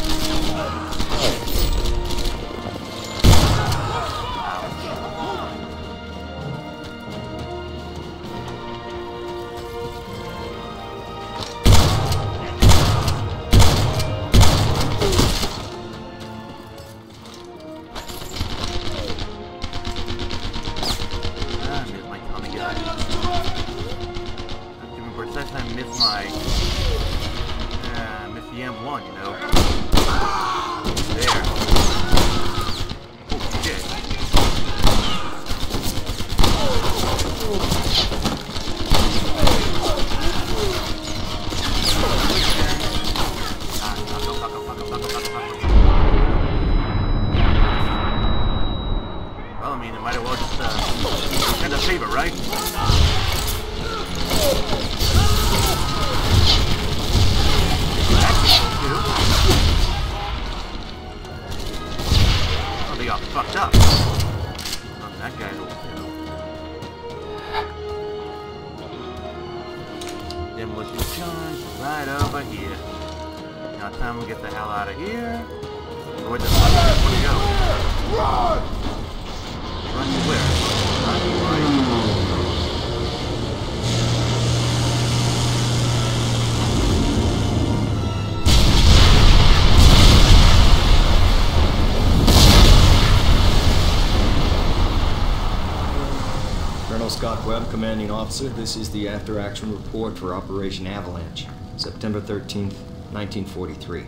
Scott Webb, Commanding Officer. This is the after-action report for Operation Avalanche, September 13th, 1943.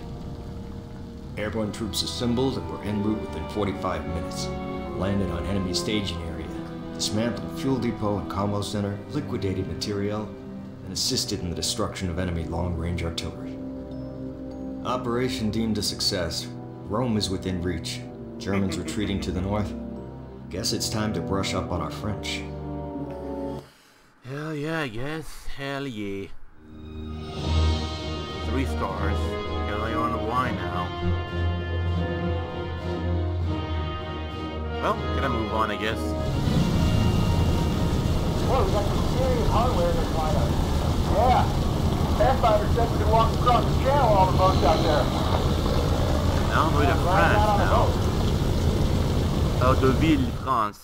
Airborne troops assembled and were en route within 45 minutes. Landed on enemy staging area, dismantled fuel depot and combo center, liquidated materiel, and assisted in the destruction of enemy long-range artillery. Operation deemed a success. Rome is within reach. Germans retreating to the north. Guess it's time to brush up on our French. Hell yeah, I guess. Hell yeah. 3 stars. Hell, I on the Y now. Well, gotta move on, I guess. Boy, we got some serious hardware in this lineup. Yeah. Pathfinder said we could walk across the channel on the boats out there. And now we're to France now. Hauteville, France.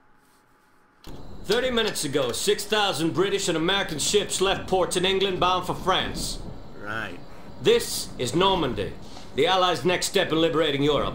30 minutes ago, 6,000 British and American ships left ports in England bound for France. Right. This is Normandy, the Allies' next step in liberating Europe.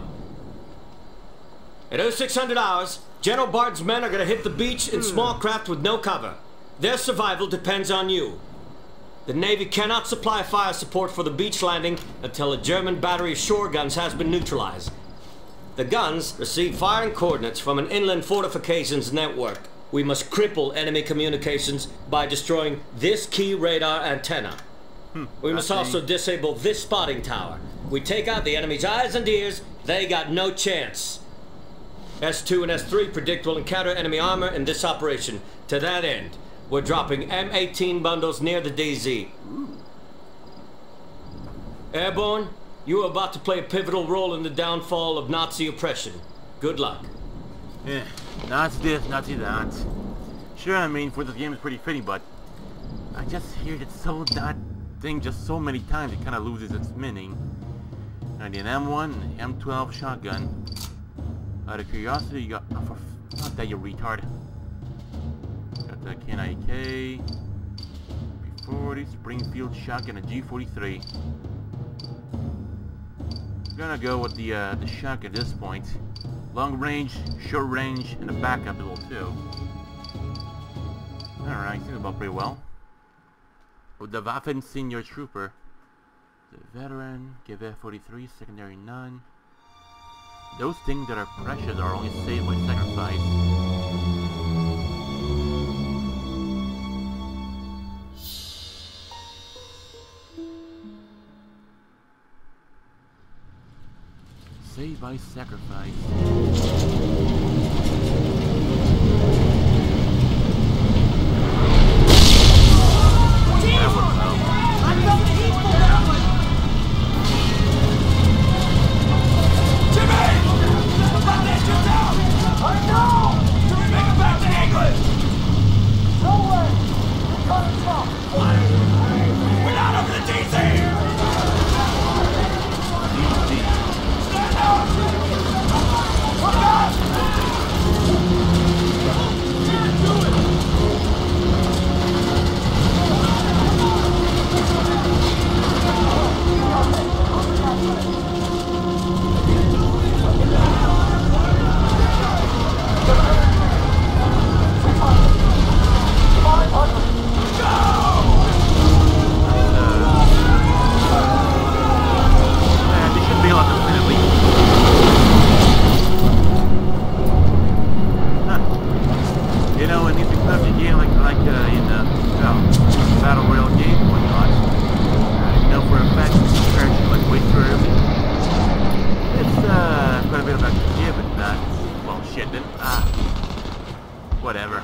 At 0600 hours, General Bard's men are going to hit the beach in small craft with no cover. Their survival depends on you. The Navy cannot supply fire support for the beach landing until a German battery of shore guns has been neutralized. The guns receive firing coordinates from an inland fortifications network. We must cripple enemy communications by destroying this key radar antenna. We must also disable this spotting tower. We take out the enemy's eyes and ears, they got no chance. S2 and S3 predict we'll encounter enemy armor in this operation. To that end, we're dropping M18 bundles near the DZ. Airborne, you are about to play a pivotal role in the downfall of Nazi oppression. Good luck. Yeah, Nazi this, Nazi that. Sure, I mean, for this game is pretty fitting, but I just hear it so that thing just so many times it kind of loses its meaning. And an M1, M12 shotgun. Out of curiosity, you got... Oh, for not that, you retard. Got the K9K, P40, Springfield shotgun, and G43. I'm gonna go with the shotgun at this point. Long range, short range, and a backup level too. Alright, seems about pretty well. With the Waffen Senior Trooper. The Veteran, Gewehr 43, Secondary none. Those things that are precious are only saved by sacrifice. Save by sacrifice. Whatever.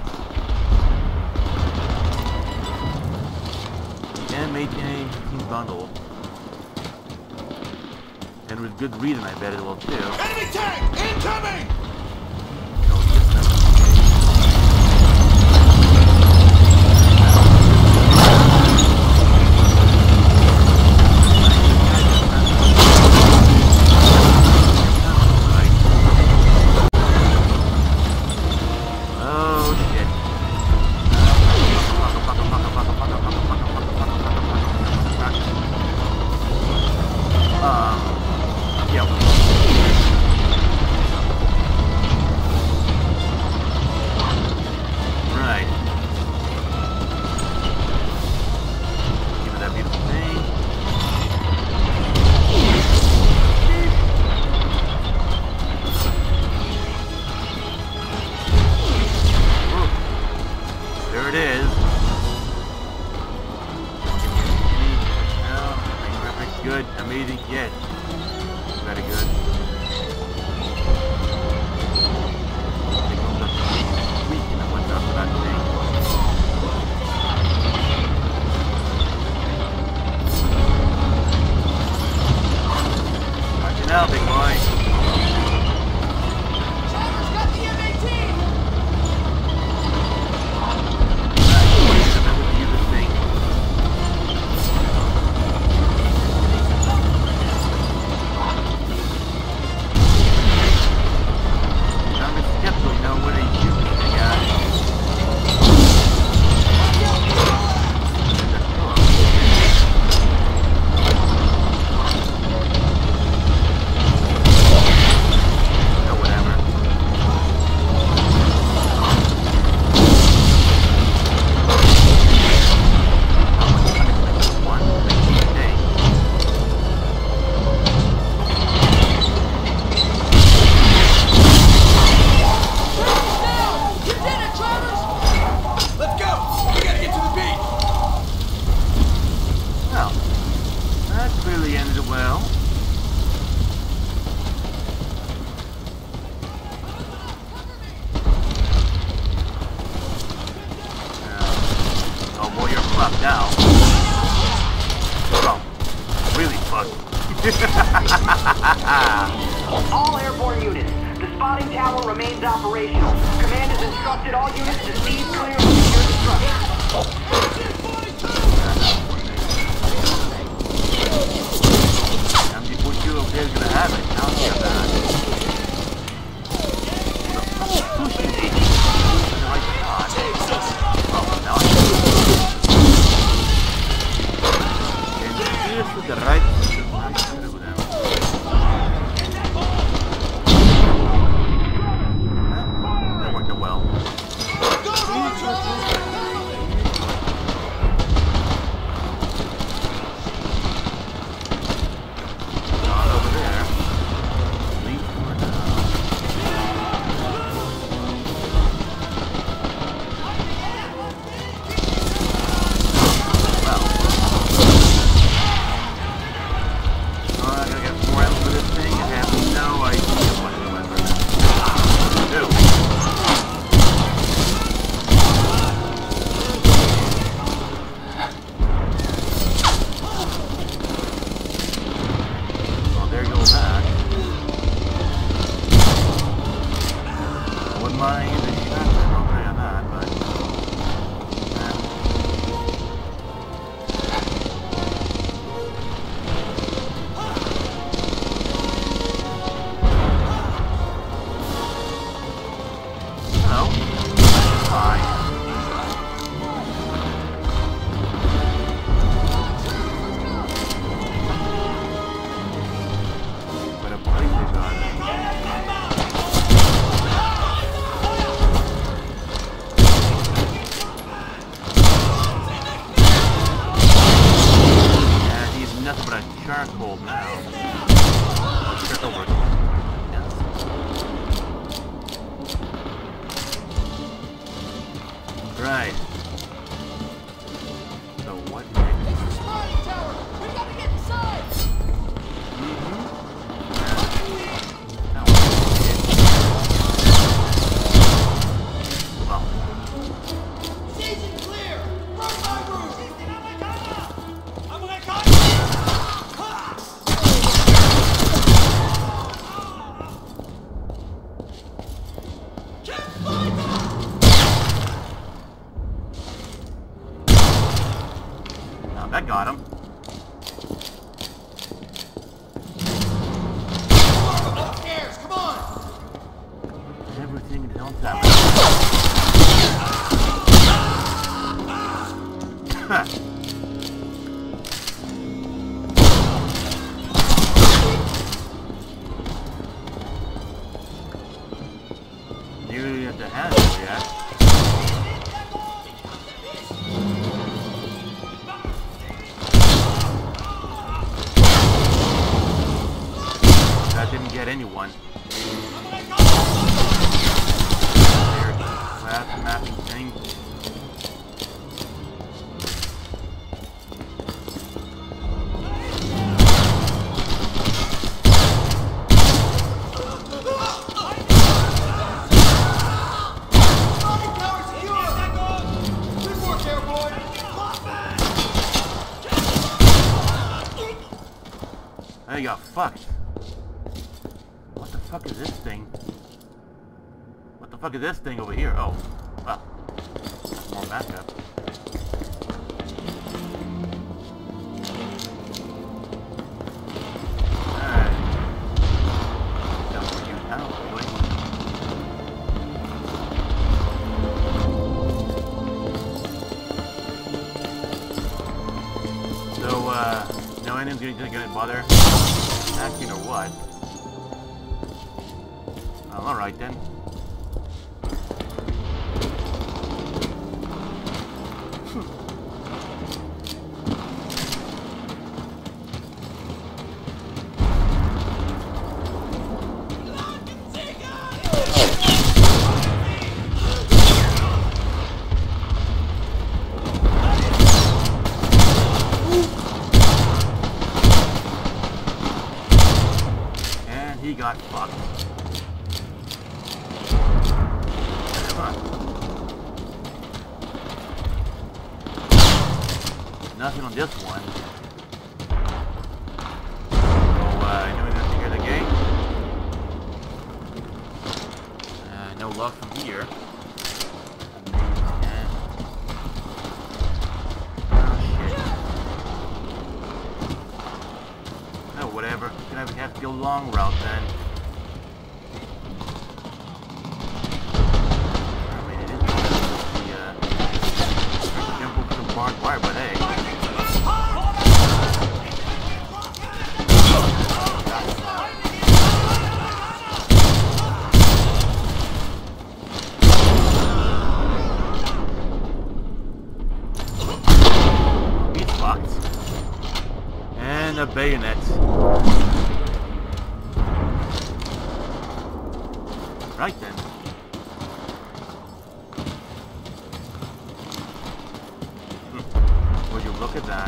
And maintain team bundle. And with good reason, I bet it will too. Enemy tank! Incoming! Good, amazing, yes. Very good. What's up with that thing? Watch it out, big boy. Chatter's got the M18! Use this thing. Now, bro, really fucked. All airborne units, the spotting tower remains operational. Command has instructed all units to cease, clear, and secure the structure. I'm just what you okay is gonna happen. I'll see that. The right that worked out well. Not over there. Leave for now. charcoal now. Start over. Yes. Right. So what next? It's the spotting tower! We gotta get inside! Well. Season clear! Run my roof! I'm gonna cut! That got him. Upstairs, come on! Everything is on time. You have to handle it, yeah? That didn't get anyone. Weird class mapping thing. Spotting tower secure! Good work there, boy! They got fucked. What the fuck is this thing? What the fuck is this thing over here? Oh, well, more backup. Alright. Don't forget how, boy. So, no enemy's gonna bother attacking or what? Well, alright then. And he got fucked. Come on. Nothing on this one. So, I know we have to hear the gate. No luck from here. Oh, whatever. Gonna have to go long route then. I mean, it is the jump over some barbed wire, but hey. He's fucked. And a bayonet. Right then. Would you look at that?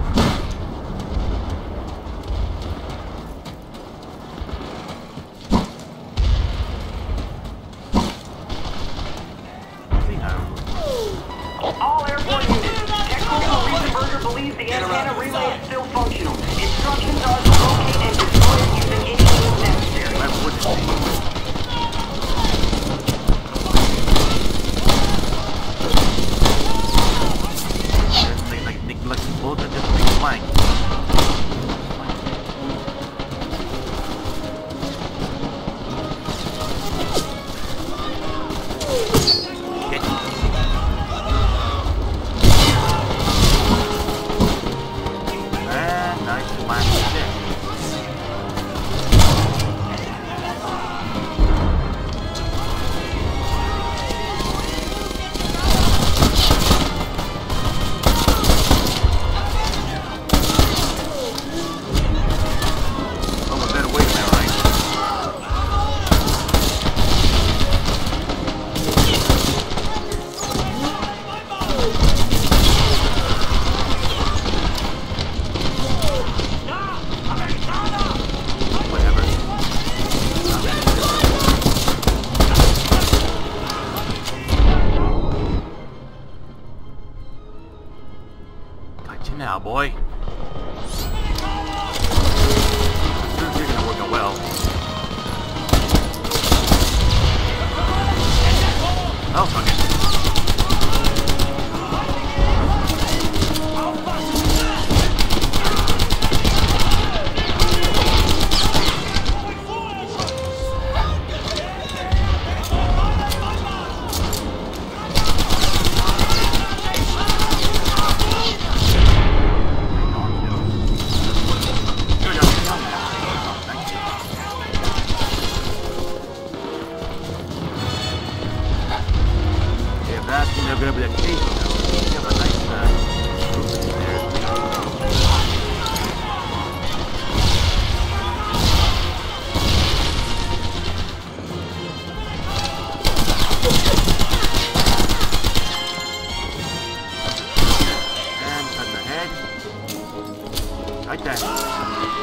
See how? All airborne units, Technical Reason believes the antenna relay is still functional. Instructions are to locate and destroy it using any means necessary. Why wouldn't it be? Like both of just big flanks. And nice flank stick. boy. You're gonna work out well. Oh, fuck it. Gonna be the case, you have a nice movement there. And cut the head. Like that.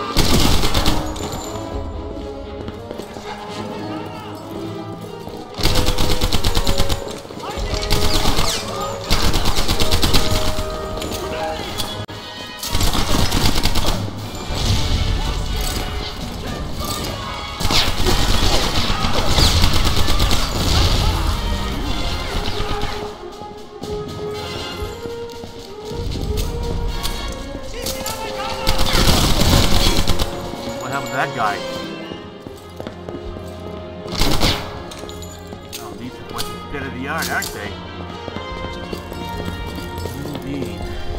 That guy. Oh, these are what's instead of the art, aren't they? Indeed.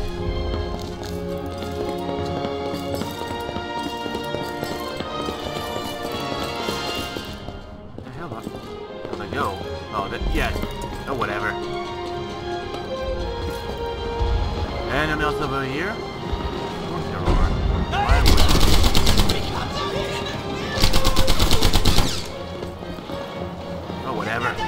What the hell? Where'd I go? Oh, that, yeah. Oh, whatever. Anyone else over here? Of course there are. Why would whatever.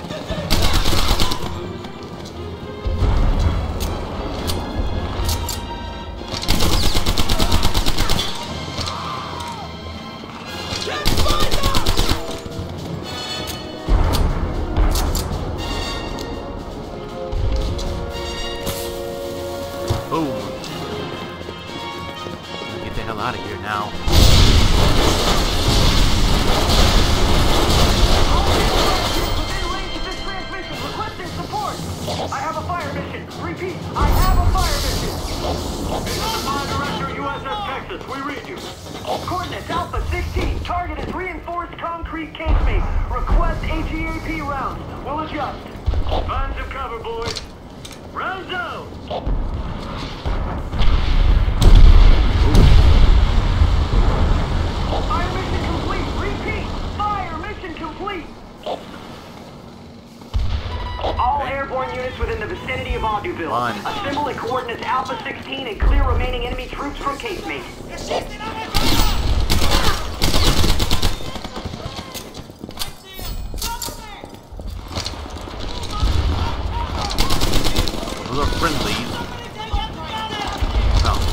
Boom. Get the hell out of here now. I have a fire mission. Repeat, I have a fire mission. This is the Fire Director, USS Texas. We read you. Coordinates Alpha 16. Target is reinforced concrete casemate. Request AGAP rounds. We'll adjust. Find some cover, boys. Round zone. Fire mission complete. Repeat, fire mission complete. All airborne units within the vicinity of Auduville. Assemble at coordinates Alpha 16 and clear remaining enemy troops from casemate. Those are friendlies. Oh.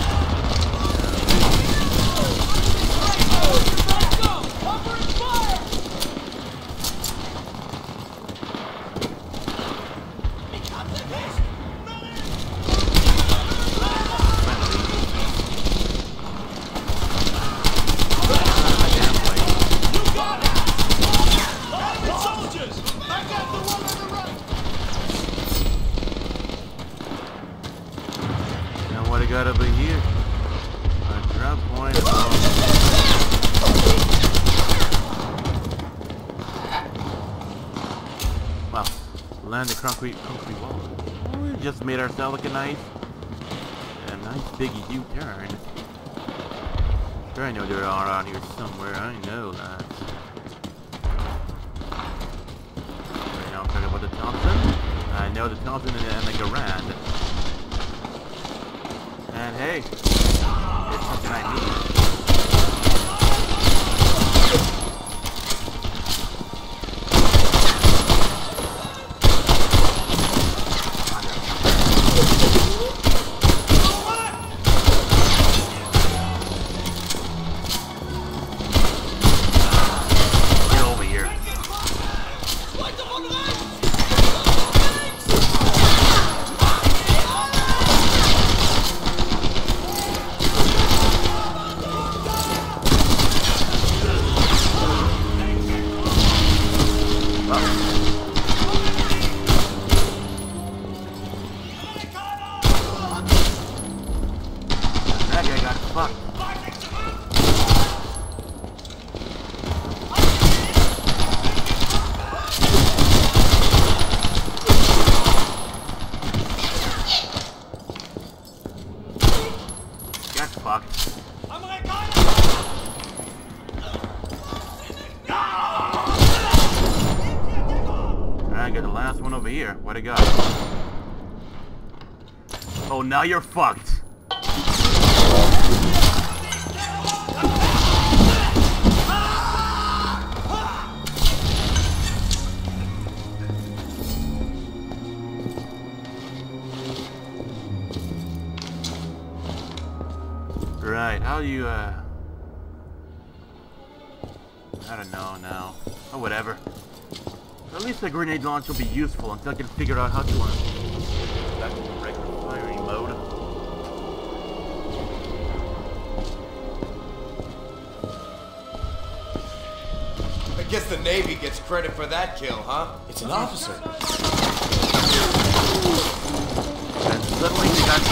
Got over here. A drop point. Wow. Land the concrete wall. We just made ourselves look a nice big U-turn. Sure, I know they're all around here somewhere. I know that. Right now I'm talking about the Thompson. I know the Thompson and the Garand. And hey, it's something I need. Fuck. Get fucked. I got the last one over here. What'd I got? Oh, now you're fucked. Right, how do you, I don't know now. Oh, whatever. At least the grenade launch will be useful until I can figure out how to back to regular firing mode. I guess the Navy gets credit for that kill, huh? It's an officer. And suddenly we got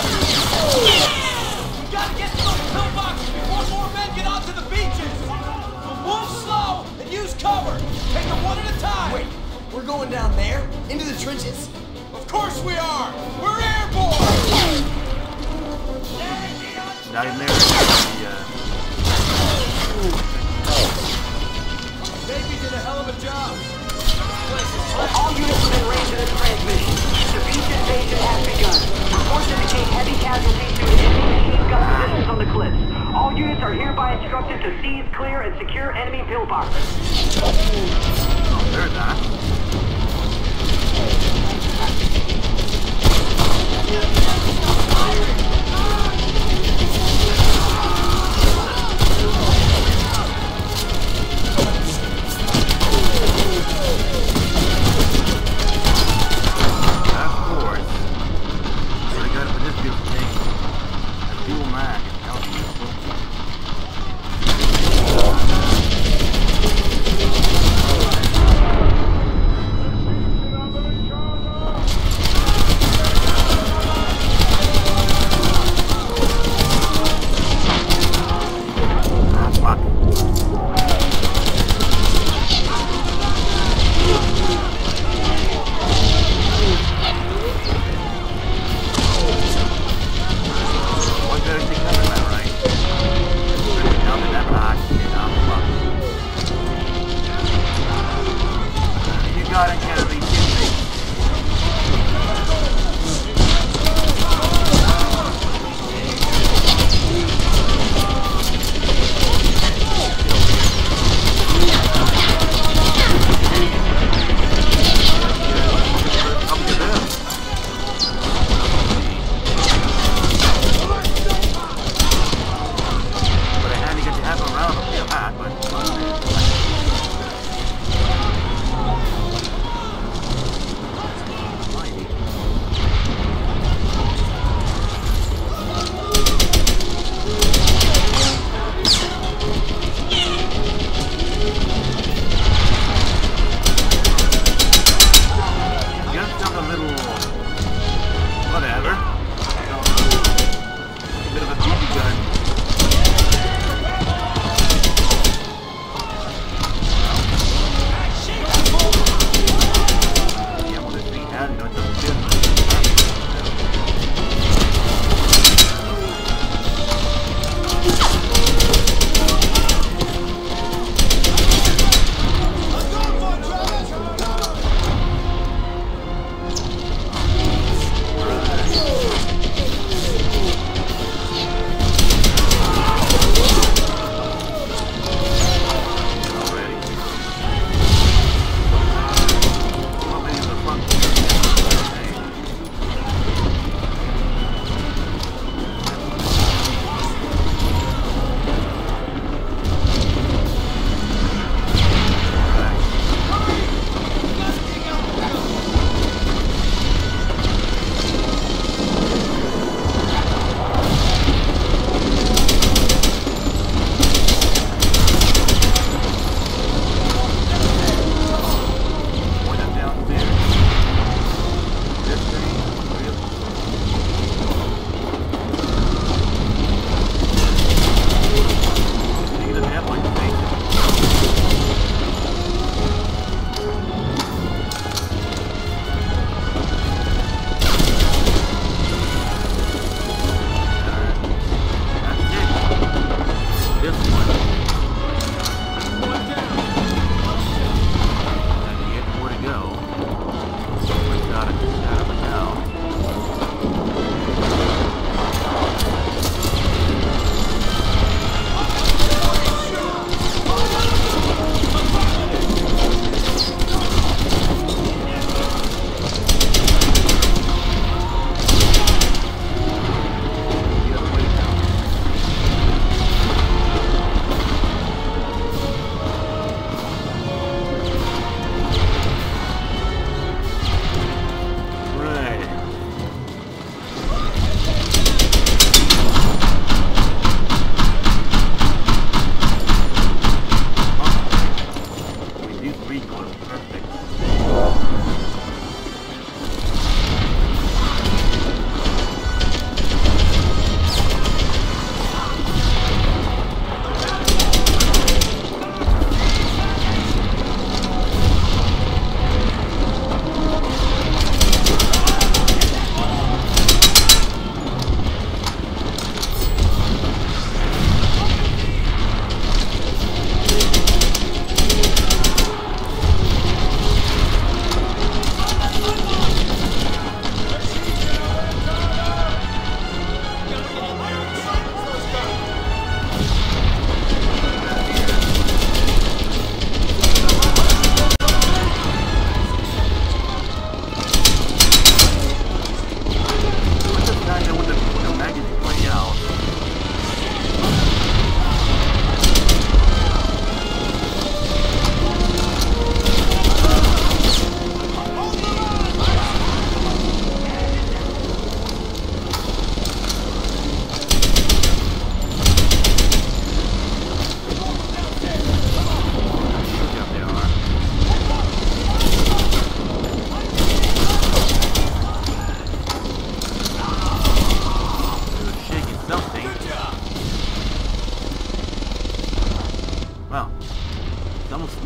We gotta get to those pillboxes before more men get onto the beaches! So move slow and use cover! Take them one at a time! Wait, we're going down there? Into the trenches? Of course we are! We're airborne! Nightmare. Navy did a hell of a job. All units within range of this transmission. The beach invasion has begun. Reports indicate heavy casualties due to enemy machine gun positions on the cliffs. All units are hereby instructed to seize, clear, and secure enemy pillboxes. There's that.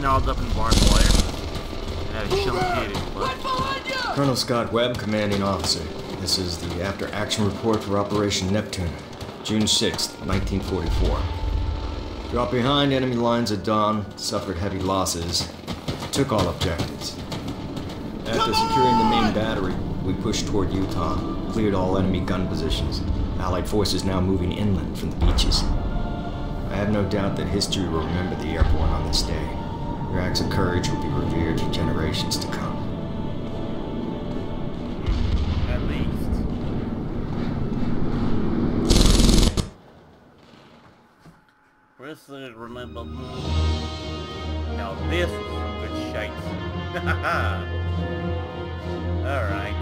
snarled up in barbed wire. And had a shell-shaded blood. Colonel Scott Webb, Commanding Officer. This is the after-action report for Operation Neptune, June 6th, 1944. Dropped behind enemy lines at dawn, suffered heavy losses, took all objectives. After securing the main battery, we pushed toward Utah, cleared all enemy gun positions. Allied forces now moving inland from the beaches. I have no doubt that history will remember the airborne on this day. Your acts of courage will be revered for generations to come. At least. President, remember. Now this is some good shite. Alright.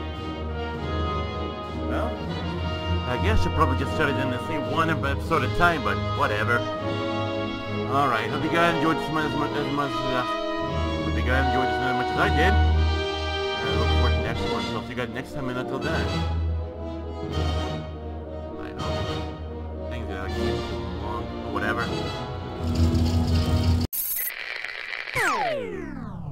Well, I guess I probably just started in the same one episode at a time, but whatever. Alright, hope you guys enjoyed this as much as I did. And I look forward to the next one, so I'll see you guys next time, and until then. I know. Things are like long, or whatever.